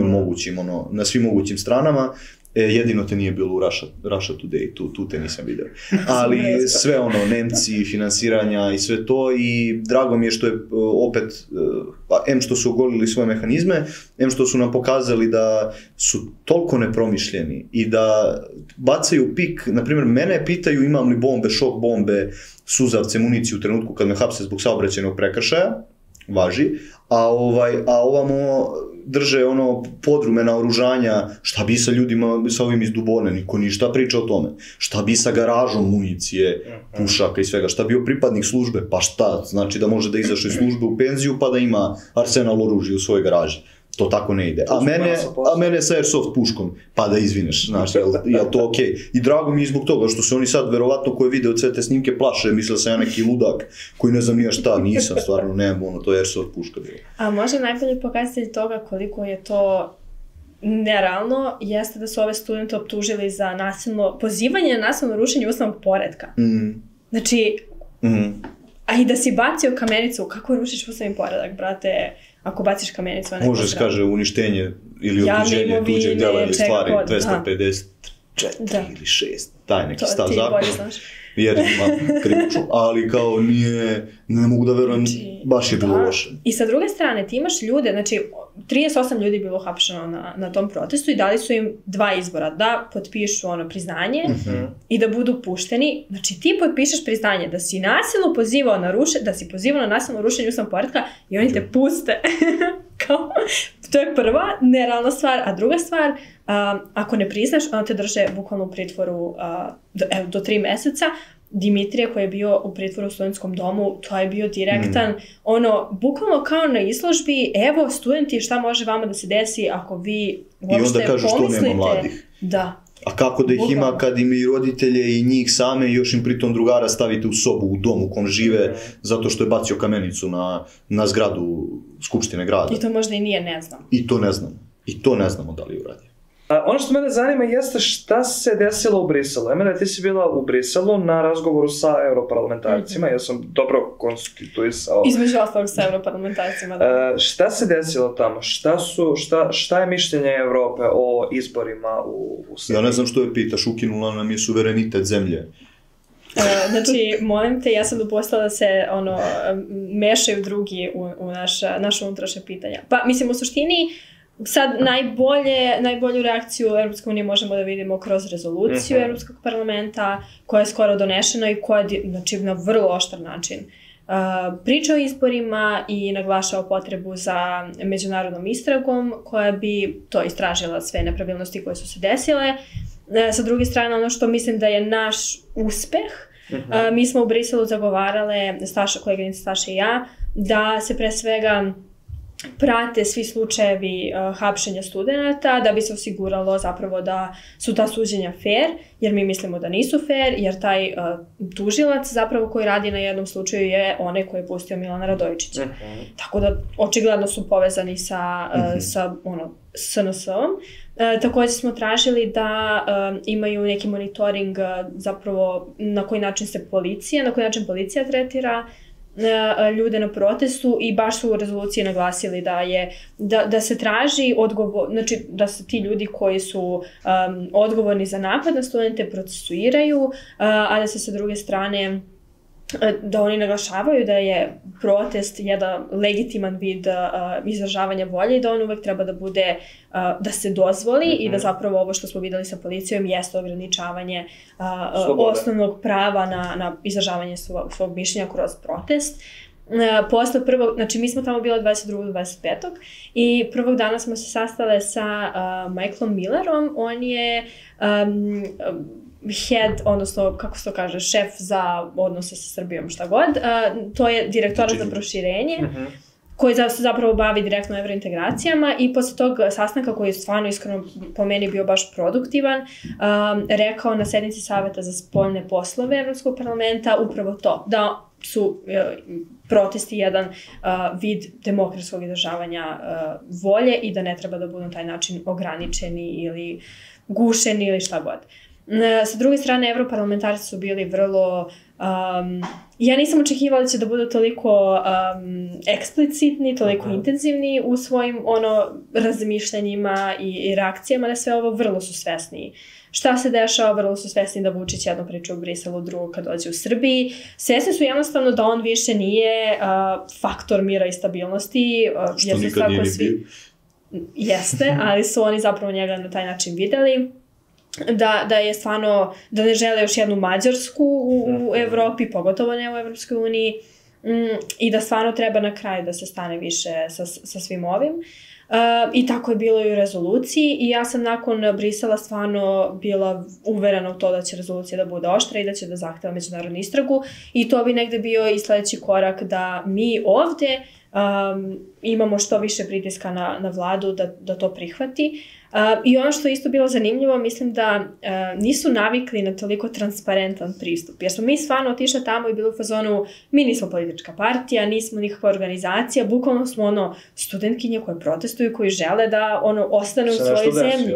mogućim stranama. Jedino te nije bilo u Russia Today, tu te nisam vidio. Ali sve Nemci, finansiranja i sve to, i drago mi je što je opet, em što su ogolili svoje mehanizme, em što su nam pokazali da su toliko nepromišljeni i da bacaju pik, na primjer, mene pitaju imam li bombe, šok bombe, suzavce, municiju u trenutku kad me hapse zbog saobraćajnog prekršaja, važi, a ovamo drže podrume naoružanja, šta bi sa ljudima, sa ovim iz Dubone, niko ništa priča o tome, šta bi sa garažom municije, pušaka i svega, šta bio pripadnik službe, pa šta, znači da može da izašao iz službe u penziju pa da ima arsenal oružja u svojoj garaži. To tako ne ide. A mene sa airsoft puškom, pa da izvineš, znaš, jel to okej? I drago mi je zbog toga što se oni sad, verovatno, koji video sve te snimke plaše, mislio sam ja neki ludak koji ne znam nije šta, nisam, stvarno, nemam, to je airsoft puška bilo. A možda najbolji pokazatelj toga koliko je to nerealno jeste da su ove studente optužili za pozivanje na nasilno rušenje ustavnog poretka. Znači, a i da si bacio kamenicu, kako rušiš ustavni poredak, brate, ako baciš kamenicu? Možeš kaže uništenje ili otuđenje tuđeg dela ili stvari, 254 ili 6, taj neki stav zakon. Jer imam kriviču, ali kao ne mogu da verujem, baš je bilo loše. I sa druge strane, ti imaš ljude, znači 38 ljudi je bilo hapšeno na tom protestu i dali su im 2 izbora, da potpišu priznanje i da budu pušteni. Znači ti potpišeš priznanje da si nasilno pozivao na nasilno rušenje ustavnog poretka i oni te puste. To je prva nerealna stvar, a druga stvar, ako ne priznaš, onda te drže bukvalno u pritvoru do 3 meseca. Dimitrije koji je bio u pritvoru u studentskom domu, to je bio direktan, bukvalno kao na izložbi, evo studenti šta može vama da se desi ako vi uopšte pomislite. I onda kažu što nema mladih. Da. A kako da ih ima kad im i roditelje i njih same, još im pritom drugara stavite u sobu, u dom u kom žive, zato što je bacio kamenicu na zgradu Skupštine grada. I to možda i nije, ne znam. I to ne znamo da li je uradio. Ono što mene zanima jeste šta se desilo u Briselu. Emilija, ti si bila u Briselu na razgovoru sa europarlamentarcima, ja sam dobro konstituisao. Između ostalog sa europarlamentarcima, da. Šta se desilo tamo? Šta je mišljenje Evrope o izborima u Srbiji? Ja ne znam što je pitaš, ukinula nam je suverenitet zemlje. Znači, molim te, ja sam dopustila da se mešaju drugi u naše unutrašnje pitanja. Pa, mislim, u suštini, sad najbolju reakciju Europske unije možemo da vidimo kroz rezoluciju Europskog parlamenta koja je skoro donešena i koja je na vrlo oštar način priča o izborima i naglašava potrebu za međunarodnom istragom koja bi to istražila sve nepravilnosti koje su se desile. Sa druge strane, ono što mislim da je naš uspeh, mi smo u Briselu zagovarale, koleginica Staša i ja, da se pre svega prate svi slučajevi hapšenja studenata da bi se osiguralo zapravo da su ta suđenja fair, jer mi mislimo da nisu fair, jer taj tužilac zapravo koji radi na jednom slučaju je onaj koji je pustio Milana Radojičića. Tako da očigledno su povezani sa SNS-om. Također smo tražili da imaju neki monitoring zapravo na koji način policija tretira ljude na protestu i baš su u rezoluciji naglasili da se traži znači da se ti ljudi koji su odgovorni za napad na studente procesuiraju, a da se sa druge strane da oni naglašavaju da je protest jedan legitiman vid izražavanja volje i da on uvek treba da bude, da se dozvoli i da zapravo ovo što smo videli sa policijom jeste ograničavanje osnovnog prava na izražavanje svog mišljenja kroz protest. Posle prvog, znači mi smo tamo bila 22. 25. i prvog dana smo se sastale sa Michaelom Millerom, on je head, odnosno, kako se to kaže, šef za odnose sa Srbijom, šta god. To je direktorat za proširenje, koji se zapravo bavi direktno evrointegracijama i posle tog sastanka koji je stvarno iskreno po meni bio baš produktivan, rekao na sednici Saveta za spoljne poslove Evropskog parlamenta upravo to, da su protesti jedan vid demokratskog izražavanja volje i da ne treba da budu na taj način ograničeni ili gušeni ili šta god. Sa druge strane, evroparlamentarci su bili vrlo... ja nisam očekivala da će da budu toliko eksplicitni, toliko intenzivni u svojim razmišljanjima i reakcijama na sve ovo, vrlo su svesni. Šta se dešava, vrlo su svesni da Vučić jedno priča u Briselu, drugo kad dođe u Srbiji. Svesni su jednostavno da on više nije faktor mira i stabilnosti. Što nikad nije ni bio. Jeste, ali su oni zapravo njega na taj način videli. Da je stvarno, da ne žele još jednu Mađarsku u Evropi, pogotovo ne u Evropskoj uniji, i da stvarno treba na kraju da se stane više sa svim ovim. I tako je bilo i u rezoluciji i ja sam nakon Brisela stvarno bila uverena u to da će rezolucija da bude oštra i da će da zahteva međunarodnu istragu i to bi negde bio i sledeći korak da mi ovde imamo što više pritiska na vladu da to prihvati. I ono što je isto bilo zanimljivo, mislim da nisu navikli na toliko transparentan pristup. Jer smo mi stvarno otišli tamo i bili u fazonu, mi nismo politička partija, nismo nikakva organizacija, bukvalno smo studentkinje koje protestuju, koji žele da ostane u svojoj zemlji.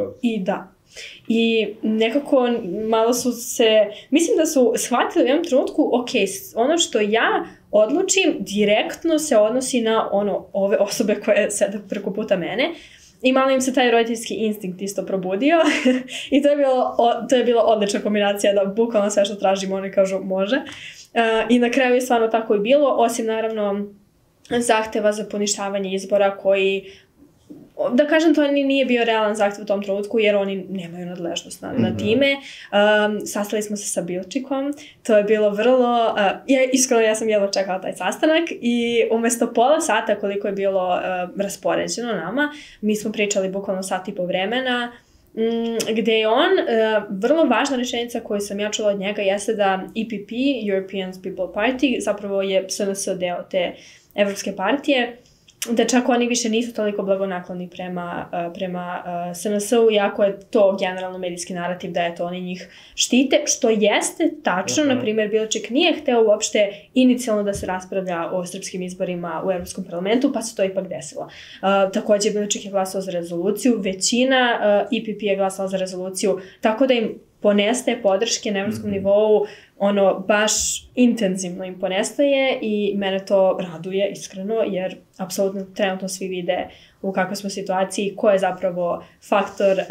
I nekako malo su se, mislim da su shvatili u jednom trenutku, ok, ono što ja odlučim direktno se odnosi na ove osobe koje sede preko puta mene. I malo im se taj roditeljski instinkt isto probudio i to je bilo odlična kombinacija da bukvalno sve što tražimo oni kažu može. I na kraju je stvarno tako i bilo, osim naravno zahteva za poništavanje izbora koji, da kažem, to nije bio realan zahtev u tom trenutku jer oni nemaju nadležnost na time. Sastali smo se sa Bilčikom, to je bilo vrlo, ja sam jedva čekala taj sastanak i umjesto pola sata koliko je bilo raspoređeno nama, mi smo pričali bukvalno sat i po vremena, gdje je on, vrlo važna rečenica koju sam ja čula od njega jeste da EPP, European People's Party, zapravo je SNS deo te evropske partije, da čak oni više nisu toliko blagonakloni prema SNS-u, iako je to generalno medijski narativ da to oni njih štite, što jeste tačno. Na primjer, Bilčik nije hteo uopšte inicijalno da se raspravlja o srpskim izborima u Evropskom parlamentu, pa se to ipak desilo. Također, Bilčik je glasao za rezoluciju, većina EPP je glasala za rezoluciju, tako da im ponestaje podrške na evropskom nivou, baš intenzivno im ponestaje i mene to raduje iskreno, jer apsolutno trenutno svi vide u kakvoj smo situaciji, ko je zapravo faktor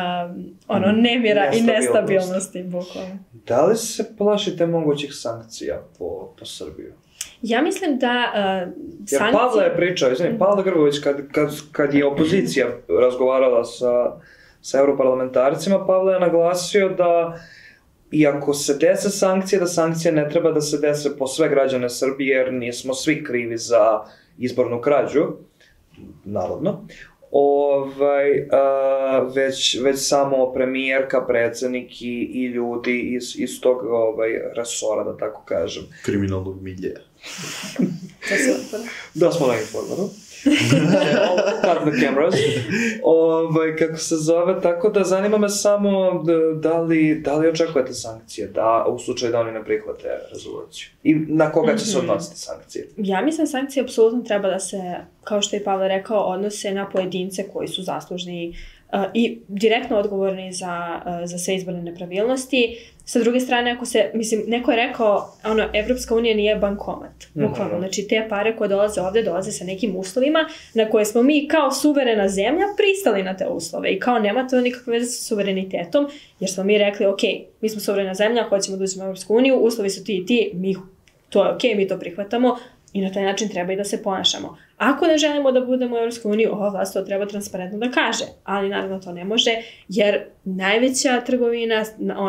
nemira i nestabilnosti. Bukvalno. Da li se plašite mogućih sankcija po Srbiju? Ja mislim da sankcije... Jer Pavle je pričao, Pavle Grbović, kad je opozicija razgovarala sa europarlamentarcima, Pavle je naglasio da iako se dese sankcije, da sankcije ne treba da se dese po sve građane Srbije, jer nismo svi krivi za izbornu krađu, navodno, već samo premijerka, predsjednik i ljudi iz tog resora, da tako kažem. Kriminalnog miljeja. Da smo na Informeru. Cut the cameras. Kako se zove, tako da zanima me samo da li očekujete sankcije u slučaju da oni ne prihvate rezoluciju i na koga će se odnositi sankcije? Ja mislim sankcije apsolutno treba da se, kao što je Pavle rekao, odnose na pojedince koji su zaslužni i direktno odgovorni za sve izborne nepravilnosti. Sa druge strane, neko je rekao, Evropska unija nije bankomat. Bukvalno, znači te pare koje dolaze ovdje, dolaze sa nekim uslovima na koje smo mi kao suverena zemlja pristali na te uslove i kao nema to nikakve veze sa suverenitetom, jer smo mi rekli, ok, mi smo suverena zemlja, hoćemo da uđemo u Evropsku uniju, uslovi su ti i ti, to je ok, mi to prihvatamo i na taj način treba i da se ponašamo. Ako ne želimo da budemo u Evropskoj uniji, ova vlast to treba transparentno da kaže, ali naravno to ne može, jer najveća trgovina,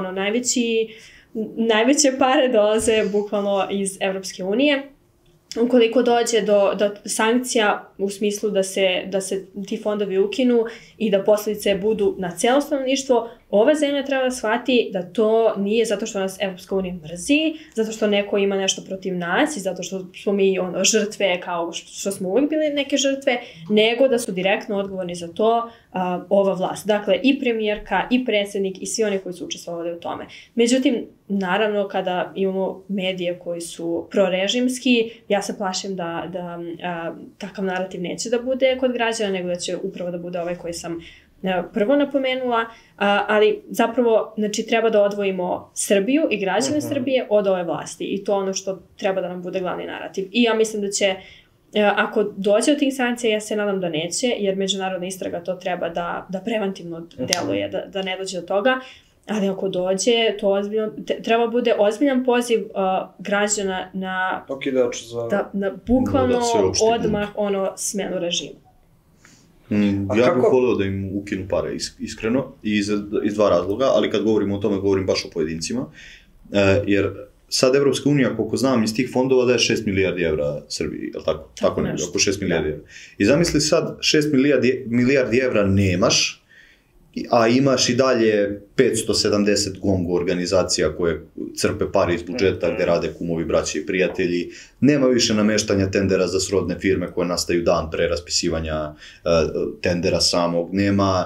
najveće pare dolaze bukvalno iz Evropske unije. Ukoliko dođe do sankcija u smislu da se ti fondovi ukinu i da posljedice budu na cijelo stanovništvo, ova zemlja treba da shvati da to nije zato što nas Evropska unija mrzi, zato što neko ima nešto protiv nas i zato što smo mi žrtve kao što smo uvijek bili neke žrtve, nego da su direktno odgovorni za to ova vlast. Dakle, i premijerka, i predsjednik, i svi oni koji su učestvovali u tome. Međutim, naravno, kada imamo medije koji su prorežimski, ja se plašim da takav narativ neće da bude kod građana, nego da će upravo da bude ovaj koji sam prvo napomenula, ali zapravo treba da odvojimo Srbiju i građane Srbije od ove vlasti i to ono što treba da nam bude glavni narativ. I ja mislim da će, ako dođe od tih sankcija, ja se nadam da neće, jer međunarodna istraga to treba da preventivno deluje, da ne dođe do toga, ali ako dođe, to treba bude ozbiljan poziv građana na bukvalno odmah smenu režima. Ja bih volio da im ukinu pare, iskreno, iz dva razloga, ali kad govorimo o tome, govorim baš o pojedincima, jer sad Evropska unija, koliko znam, iz tih fondova daje 6 milijardi evra Srbiji, je li tako? Tako ne, oko 6 milijardi evra. I zamisli sad, 6 milijardi evra nemaš a imaš i dalje 570 gongo organizacija koje crpe pare iz budžeta, gde rade kumovi, braće i prijatelji. Nema više nameštanja tendera za srodne firme koje nastaju dan pre raspisivanja tendera samog. Nema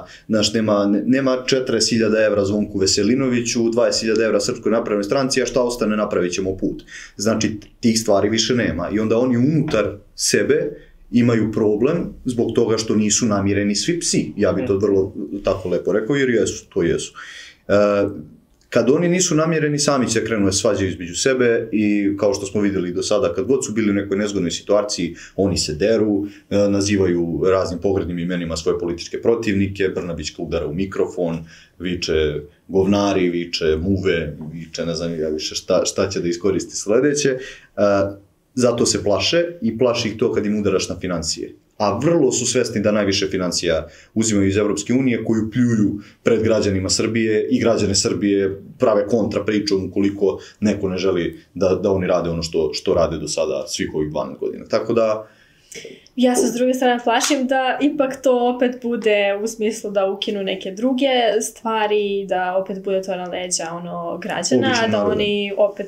40.000 evra Zvonku Veselinoviću, 20.000 evra Srpskoj naprednoj stranci, a šta ostane, napravit ćemo put. Znači, tih stvari više nema. I onda oni unutar sebe imaju problem zbog toga što nisu namireni svi psi. Ja bi to vrlo tako lepo rekao, jer jesu, to jesu. Kad oni nisu namireni, sami će krenuli svađaju između sebe i kao što smo videli do sada, kad god su bili u nekoj nezgodnoj situaciji, oni se deru, nazivaju raznim pogrdnim imenima svoje političke protivnike, Brnabićka udara u mikrofon, viče govnari, viče muve, viče ne znam ja više šta će da iskoristi sledeće. Zato se plaše i plaši ih to kad im udaraš na financije. A vrlo su svesni da najviše financija uzimaju iz Evropske unije, koju pljuju pred građanima Srbije i građane Srbije prave kontra pričom ukoliko neko ne želi da oni rade ono što rade do sada svih ovih 12 godina. Tako da... Ja se s druge strane plašim da ipak to opet bude u smislu da ukinu neke druge stvari, da opet bude to na leđa građana, Obično, da oni opet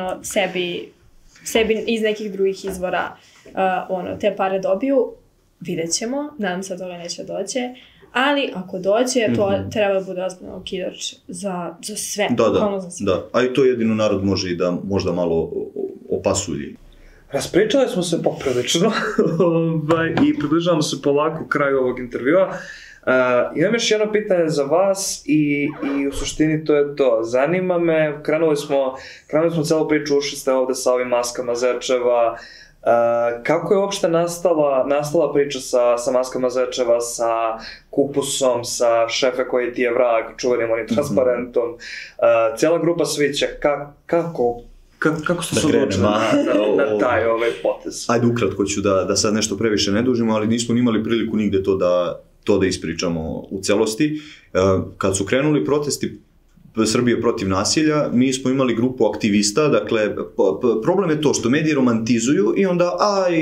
sebi iz nekih drugih izvora te pare dobiju. Vidjet ćemo, nadam se da toga neće doći, ali ako dođe, to treba da bude ozbiljno okidač za sve. Da, a i to jedino narod može i da možda malo opasulji. Raspričali smo se poprilično i približavamo se polako kraju ovog intervjua. Imam još jedno pitanje za vas i u suštini to je to. Zanima me, krenuli smo celu priču, ušli ste ovde sa ovim maskama Zečeva. Kako je uopšte nastala priča sa maskama Zečeva, sa kupusom, sa šefe koji ti je vrag, čuvenim onim transparentom, cijela grupa Svića, kako ste se odlučili na taj potez? Ajde, ukratko ću da sad nešto previše ne dužimo, ali nismo imali priliku nigde to da ispričamo u celosti. Kad su krenuli protesti Srbije protiv nasilja, mi smo imali grupu aktivista, dakle, problem je to što mediji romantizuju i onda,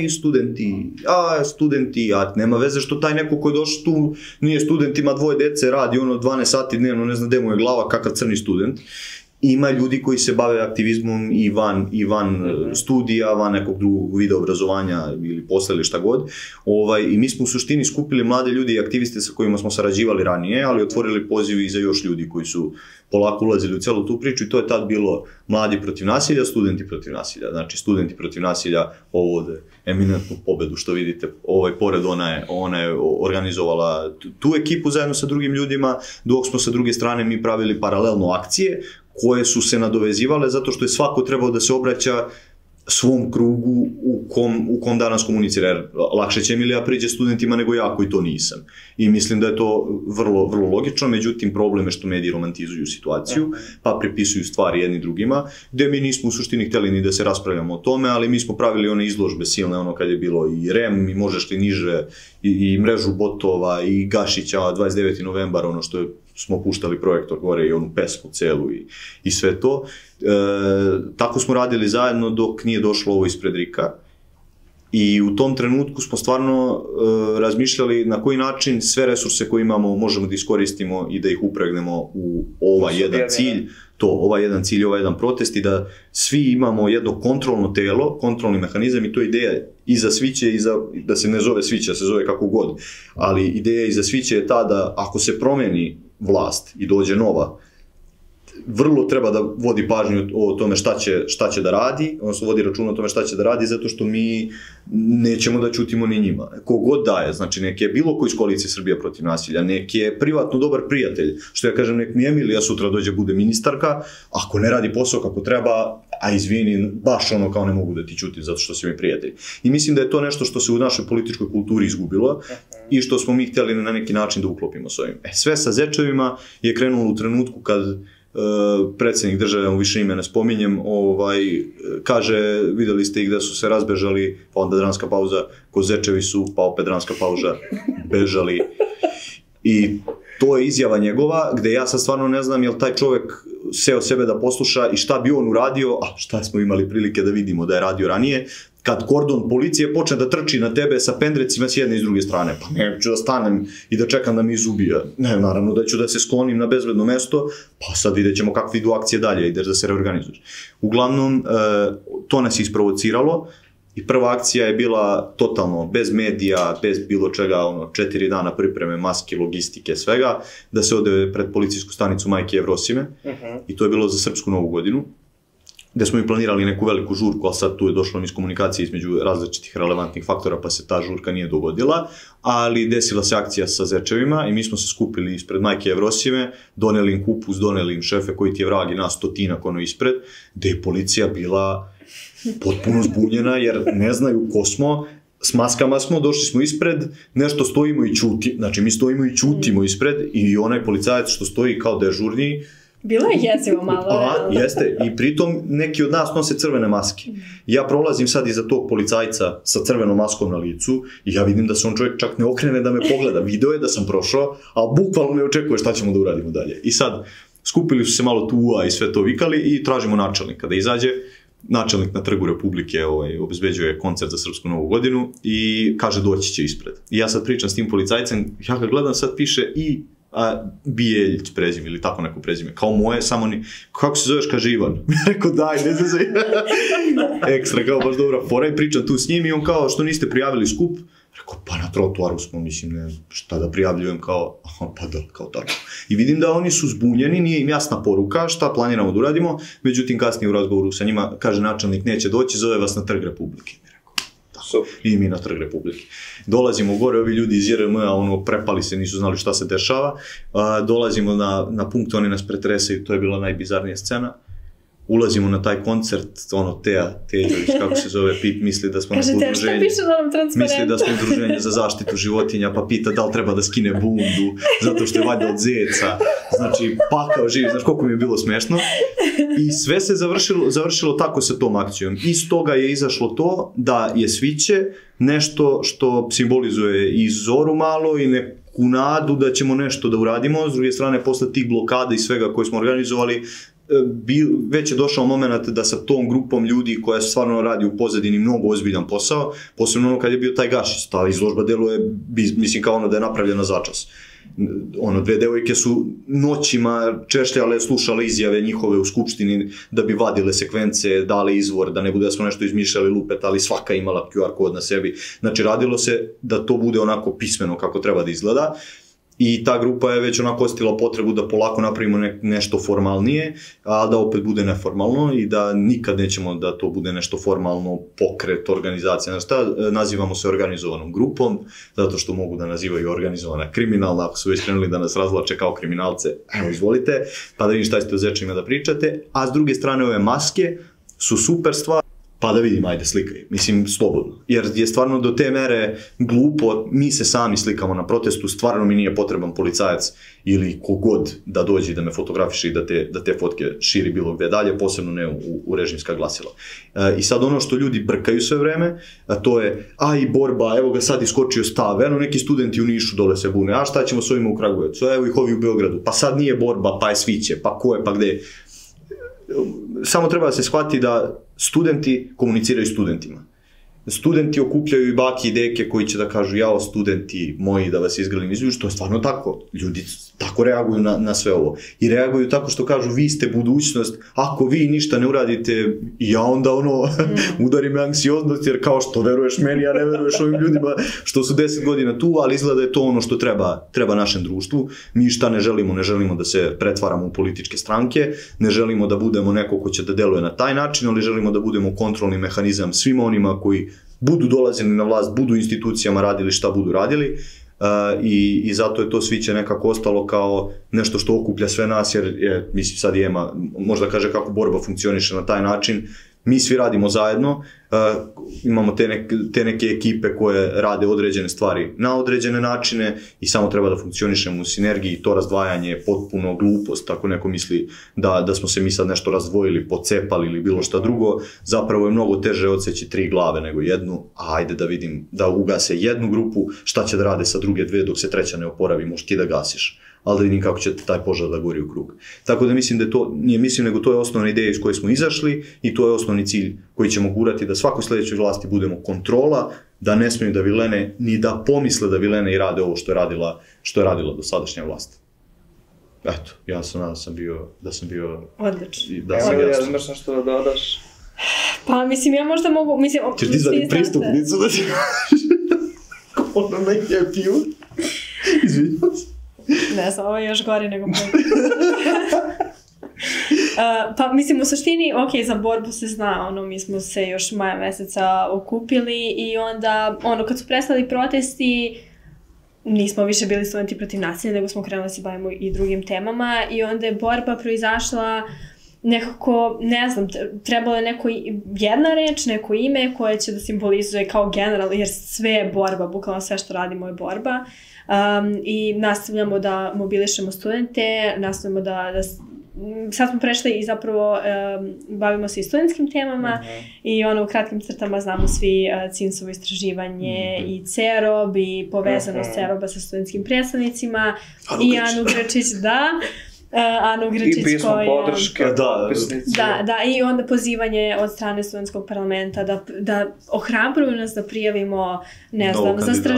studenti, nema veze što taj neko ko je došao tu, nije student, ima 2 dece, radi 12 sati dnevno, ne zna gde mu je glava, kakav crni student. Ima ljudi koji se bave aktivizmom i van studija, van nekog drugog vida obrazovanja ili posla ili šta god. I mi smo u suštini skupili mlade ljudi i aktiviste sa kojima smo sarađivali ranije, ali otvorili poziv i za još ljudi koji su polako ulazili u celu tu priču i to je tad bilo mladi protiv nasilja, studenti protiv nasilja. Znači, studenti protiv nasilja ovode eminentnu pobedu, što vidite, pored ona je organizovala tu ekipu zajedno sa drugim ljudima, dok smo sa druge strane mi pravili paralelno akcije koje su se nadovezivale zato što je svako trebao da se obraća svom krugu u kom danas komunicira. Jer lakše će Emilija priđe studentima nego ja koji to nisam. I mislim da je to vrlo, vrlo logično, međutim problem je što mediji romantizuju situaciju, pa pripisuju stvari jedni drugima, gde mi nismo u suštini hteli ni da se raspravljamo o tome, ali mi smo pravili one izložbe silne, kad je bilo i REM, i Možeš li niže, i mrežu botova, i Gašića, 29. novembar, što smo puštali projektor gore i onu pesmu celu i sve to. Tako smo radili zajedno dok nije došlo ovo ispred RIK-a i u tom trenutku smo stvarno razmišljali na koji način sve resurse koje imamo možemo da iskoristimo i da ih upregnemo u ovaj jedan cilj, ovaj jedan protest i da svi imamo jedno kontrolno telo, kontrolni mehanizam i to je ideja i za Sviće, da se ne zove Svića, se zove kako god, ali ideja i za Sviće je ta da ako se promeni vlast i dođe nova, vrlo treba da vodi pažnju o tome šta će da radi, odnosno vodi račun o tome šta će da radi, zato što mi nećemo da ćutimo ni njima. Kogod daje, znači nek je bilo ko iz koalicije Srbija protiv nasilja, nek je privatno dobar prijatelj, što ja kažem, nek mi Emilija sutra dođe bude ministarka, ako ne radi posao kako treba, a izvini, baš kao ne mogu da ti ćutim zato što si mi prijatelj. I mislim da je to nešto što se u našoj političkoj kulturi izgubilo i što smo mi htjeli na neki način da uklopimo s ovim. Sve sa Zečevima je krenulo u trenutku kad predsjednik države, više ime ne spominjem, kaže, videli ste ih da su se razbežali, pa onda dranska pauza, ko Zečevi su, pa opet dranska pauza, bežali. I to je izjava njegova, gde ja sad stvarno ne znam je li taj čovek seo sebe da posluša i šta bi on uradio, a šta smo imali prilike da vidimo da je radio ranije, kad kordon policije počne da trči na tebe sa pendrecima s jedne i s druge strane. Pa neću da stanem i da čekam da mi izubija. Ne, naravno da ću da se sklonim na bezbedno mesto, pa sad vidjet ćemo kakve idu akcije dalje, ideš da se reorganizuješ. Uglavnom, to nas je isprovociralo i prva akcija je bila totalno bez medija, bez bilo čega, 4 dana pripreme, maske, logistike, svega, da se ode pred policijsku stanicu Majke Jevrosime i to je bilo za Srpsku Novu godinu, gde smo i planirali neku veliku žurku, ali sad tu je došlo iz komunikacije između različitih relevantnih faktora, pa se ta žurka nije dogodila, ali desila se akcija sa zečevima i mi smo se skupili ispred Majke Jevrosime, doneli im kupus, doneli im šefe koji ti je vrag i nas stotinak ispred, gde je policija bila potpuno zbunjena jer ne znaju ko smo, s maskama smo, došli smo ispred, nešto stojimo i ćutimo, znači mi stojimo i ćutimo ispred i onaj policajac što stoji kao dežurni. Bilo je jezivo malo. Jeste, i pritom neki od nas nose crvene maske. Ja prolazim sad iza tog policajca sa crvenom maskom na licu i ja vidim da se on čovjek čak ne okrene da me pogleda. Video je da sam prošao, a bukvalno ne očekuje šta ćemo da uradimo dalje. I sad, skupili su se malo tu i sve to vikali i tražimo načelnika da izađe. Načelnik na Trgu Republike obezbeđuje koncert za Srpsku Novu godinu i kaže doći će ispred. I ja sad pričam s tim policajcem, ja ga gledam, sad piše i Bijeljić prezime ili tako neko prezime, kao moje, samo ni, kako se zoveš, kaže Ivan. Rekao daj, ne znam ekstra, kao baš dobra fora i pričam tu s njim i on kao što niste prijavili skup, rekao pa na trotuaru smo, mislim, ne, šta da prijavljujem, kao, pa da, kao tako. I vidim da oni su zbunjeni, nije im jasna poruka šta planiramo da uradimo, međutim kasnije u razgovoru sa njima kaže načelnik neće doći, zove vas na Trg Republike. I mi na Trg Republike. Dolazimo gore, ovi ljudi iz JRM-a, prepali se, nisu znali šta se dešava. Dolazimo na punkt, oni nas pretresaju, to je bila najbizarnija scena. Ulazimo na taj koncert, Teja Teđović, kako se zove, Pip misli da smo neko udruženje. Misli da smo udruženje za zaštitu životinja, pa pita da li treba da skine bundu, zato što je valjda od zeca. Znači, pakao živi, znaš koliko mi je bilo smešno. I sve se završilo tako sa tom akcijom. Iz toga je izašlo to da je sviće nešto što simbolizuje i zoru malo i neku nadu da ćemo nešto da uradimo. S druge strane, posle tih blokada i svega koje smo organizovali, već je došao moment da sa tom grupom ljudi koja stvarno radi u pozadini mnogo ozbiljan posao, posebno kad je bio taj Gašić, ta izložba deluje, mislim kao da je napravljena začas. Dve devojke su noćima češljale, slušale izjave njihove u skupštini da bi vadile sekvence, dale izvor, da ne bude da smo nešto izmišljali lupet, ali svaka imala QR kod na sebi. Znači radilo se da to bude onako pismeno kako treba da izgleda. I ta grupa je već onako osjetila potrebu da polako napravimo nešto formalnije, a da opet bude neformalno i da nikad nećemo da to bude nešto formalno, pokret, organizacija. Znači, nazivamo se organizovanom grupom, zato što mogu da nazivaju organizovana kriminalna, ako su već krenuli da nas razvlače kao kriminalce, evo izvolite, pa da vidim šta ste o zečima da pričate. A s druge strane ove maske su super stvar. Pa da vidim, ajde slikaj, mislim slobodno, jer je stvarno do te mere glupo, mi se sami slikamo na protestu, stvarno mi nije potreban policajac ili kogod da dođe da me fotografiše i da te fotke širi bilo gde dalje, posebno ne u režimska glasila. I sad ono što ljudi brkaju sve vreme, to je, i borba, evo ga sad iskočio stav, eno neki studenti u Nišu dole se bune, a šta ćemo s ovima u Kragujevcu, evo ih ovi u Beogradu, pa sad nije borba, pa je sviće, pa ko je, pa gde. Samo treba da se shvati da studenti komuniciraju studentima. Studenti okupljaju i baki i deke koji će da kažu jao studenti moji da vas izgrlim izviš, to je stvarno tako. Ljudi tako reaguju na sve ovo. I reaguju tako što kažu vi ste budućnost, ako vi ništa ne uradite, ja onda udari me anksioznost jer kao što veruješ meni, a ne veruješ ovim ljudima što su 10 godina tu, ali izgleda je to ono što treba našem društvu. Mi šta ne želimo da se pretvaramo u političke stranke, ne želimo da budemo neko ko će da deluje na taj način, ali želimo da budemo kontrolni mehanizam svima onima koji budu dolazili na vlast, budu institucijama radili šta budu radili i zato je to sviće nekako ostalo kao nešto što okuplja sve nas jer mislim sad i Ema možda kaže kako borba funkcioniše na taj način. Mi svi radimo zajedno, imamo te neke ekipe koje rade određene stvari na određene načine i samo treba da funkcionišemo u sinergiji. To razdvajanje je potpuno glupost, ako neko misli da smo se mi sad nešto razdvojili, pocepali ili bilo šta drugo. Zapravo je mnogo teže odseći 3 glave nego jednu, a ajde da vidim da ugase jednu grupu, šta će da rade sa druge 2 dok se treća ne oporavi, možeš ti da gasiš. ali da vidim kako će taj požar da gori u krug. Tako da mislim da to, nije mislim, nego to je osnovna ideja iz koje smo izašli i to je osnovni cilj koji ćemo gurati, da svakoj sljedećoj vlasti budemo kontrola, da ne smiju da vilene, ni da pomisle da vilene i rade ovo što je radila do sadašnja vlast. Eto, ja sam nadam da sam bio... Odlično. Da sam jasno. Imaš nešto da dodaš? Pa, mislim, ja možda mogu... Mislim, ćeš ti zvati pristupnicu da ti ono na happy-u? Izvinjam se. Ne znam, ovo je još gori nego pa mislim u suštini, ok, za borbu se zna, mi smo se još maja meseca okupili i onda, kad su prestali protesti, nismo više bili studenti protiv nasilja, nego smo krenuli da se bavimo i drugim temama i onda je borba proizašla nekako, ne znam, trebalo je jedna reč, neko ime koje će da simbolizuje kao general, jer sve je borba, bukvalno sve što radimo je borba. I nastavljamo da mobilišemo studente, nastavljamo da sad smo prešli i zapravo bavimo se i studentskim temama i u kratkim crtama znamo svi CINS-ovo istraživanje i CEROB i povezanost CEROB-a sa studentskim predstavnicima i Anu Grčić, Anu Grčić i pismo podrške, da, i onda pozivanje od strane studentskog parlamenta da ohrabruju nas da prijavimo, ne znam,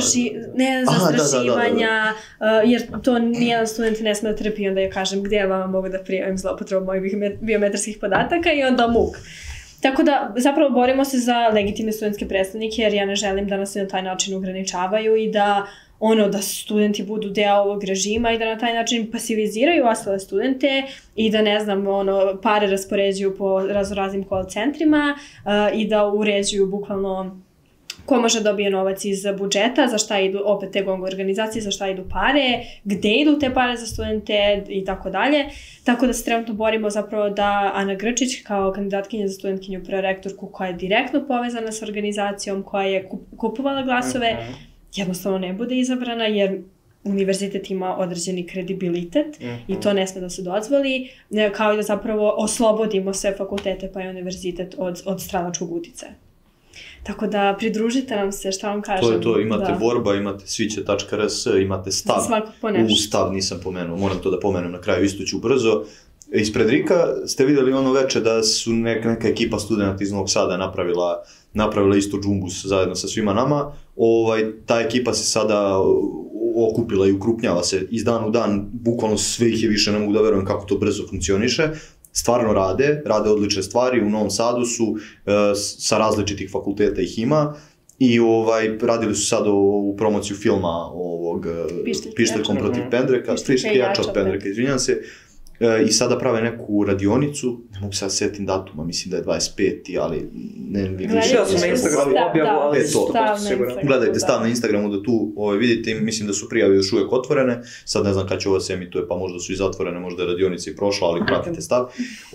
zastrašivanja, jer to nijedan student ne sme da trpi, onda ja kažem gdje vam mogu da prijavim zloupotrebu mojih biometarskih podataka i onda muk. Tako da zapravo borimo se za legitimne studentske predstavnike, jer ja ne želim da nas se na taj način ograničavaju i da da studenti budu deo ovog režima i da na taj način pasiviziraju ostale studente i da, ne znam, pare raspoređuju po raznim call centrima i da uređuju bukvalno ko može dobije novac iz budžeta, za šta idu opet te GONG organizacije, za šta idu pare, gde idu te pare za studente i tako dalje. Tako da se trenutno borimo zapravo da Ana Grčić kao kandidatkinja za studentkinju prorektorku koja je direktno povezana s organizacijom, koja je kupovala glasove, jednostavno ne bude izabrana jer univerzitet ima određeni kredibilitet i to ne sme da se dozvoli, kao i da zapravo oslobodimo sve fakultete pa i univerzitet od stranačkog uticaja. Tako da pridružite nam se, šta vam kažem. To imate borba, imate sviće.rs, imate stav. Stav nisam pomenuo, moram to da pomenem na kraju, isto ću brzo. Ispred Rika ste vidjeli ono veče da su neka ekipa studenta iz Novog Sada napravila isto džumbus zajedno sa svima nama. Ta ekipa se sada okupila i ukrupnjava se iz dana u dan, bukvalno sve ih je više, ne mogu da verujem kako to brzo funkcioniše. Stvarno rade odlične stvari, u Novom Sadu su, sa različitih fakulteta ih ima i radili su sad u promociju filma Pišteljkom protiv Pendreka, jača od Pendreka, izvinjam se. I sada prave neku radionicu, ne mogu sad setim datuma, mislim da je 25. ali ne vidim. Gledao sam na Instagramu objavu, ali gledajte stav na Instagramu da tu vidite, mislim da su prijave još uvijek otvorene, sad ne znam kad će ovo se emituje, pa možda su i zatvorene, možda je radionica i prošla, ali pratite stav.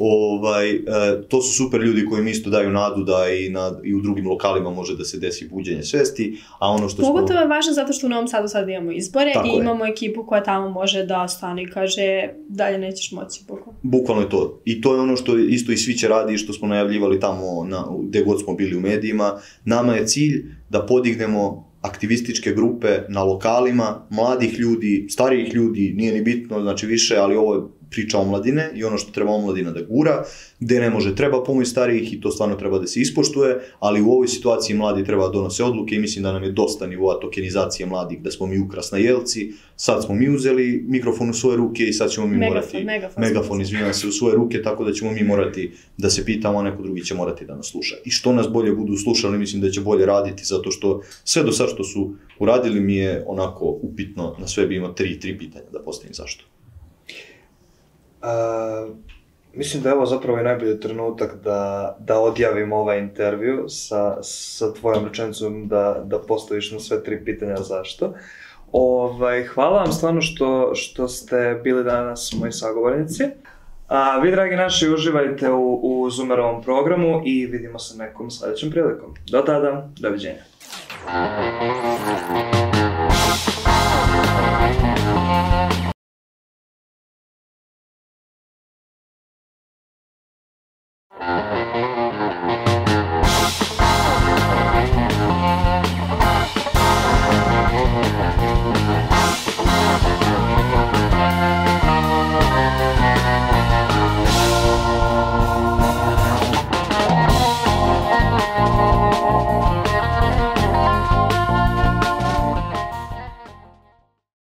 To su super ljudi koji mi isto daju nadu da i u drugim lokalima može da se desi buđenje svesti, a ono što pogotovo je važno zato što u Novom Sadu sad imamo izbore i imamo ekipu koja tamo može da stane i kaže dalje nećeš moći. Bukvalno je to. I to je ono što isto i Sviće radi i što smo najavljivali tamo gdje god smo bili u medijima. Nama je cilj da podignemo aktivističke grupe na lokalima, mladih ljudi, starijih ljudi, nije ni bitno, znači više, ali ovo je priča omladine i ono što treba omladina da gura, gde ne može, treba pomoć starijih i to stvarno treba da se ispoštuje, ali u ovoj situaciji mladi treba da donose odluke i mislim da nam je dosta nivoa tokenizacije mladih, da smo mi ukrasna jelci, sad smo mi uzeli mikrofon u svoje ruke i sad ćemo mi megafon, izvinjam se, u svoje ruke, tako da ćemo mi morati da se pitamo, a neko drugi će morati da nas sluša. I što nas bolje budu slušali, mislim da će bolje raditi, zato što sve do sad što su uradili mi je onako upitno, na sve bi imao tri pitanja da postavim zašto. Mislim da je ovo zapravo i najbolji trenutak da odjavim ovaj intervju sa tvojom rečenicom da postaviš na sve 3 pitanja zašto. Hvala vam stvarno što ste bili danas moji sagovornici. A vi, dragi naši, uživajte u Zoomerovom programu i vidimo se nekom sljedećom prilikom. Do tada, doviđenja.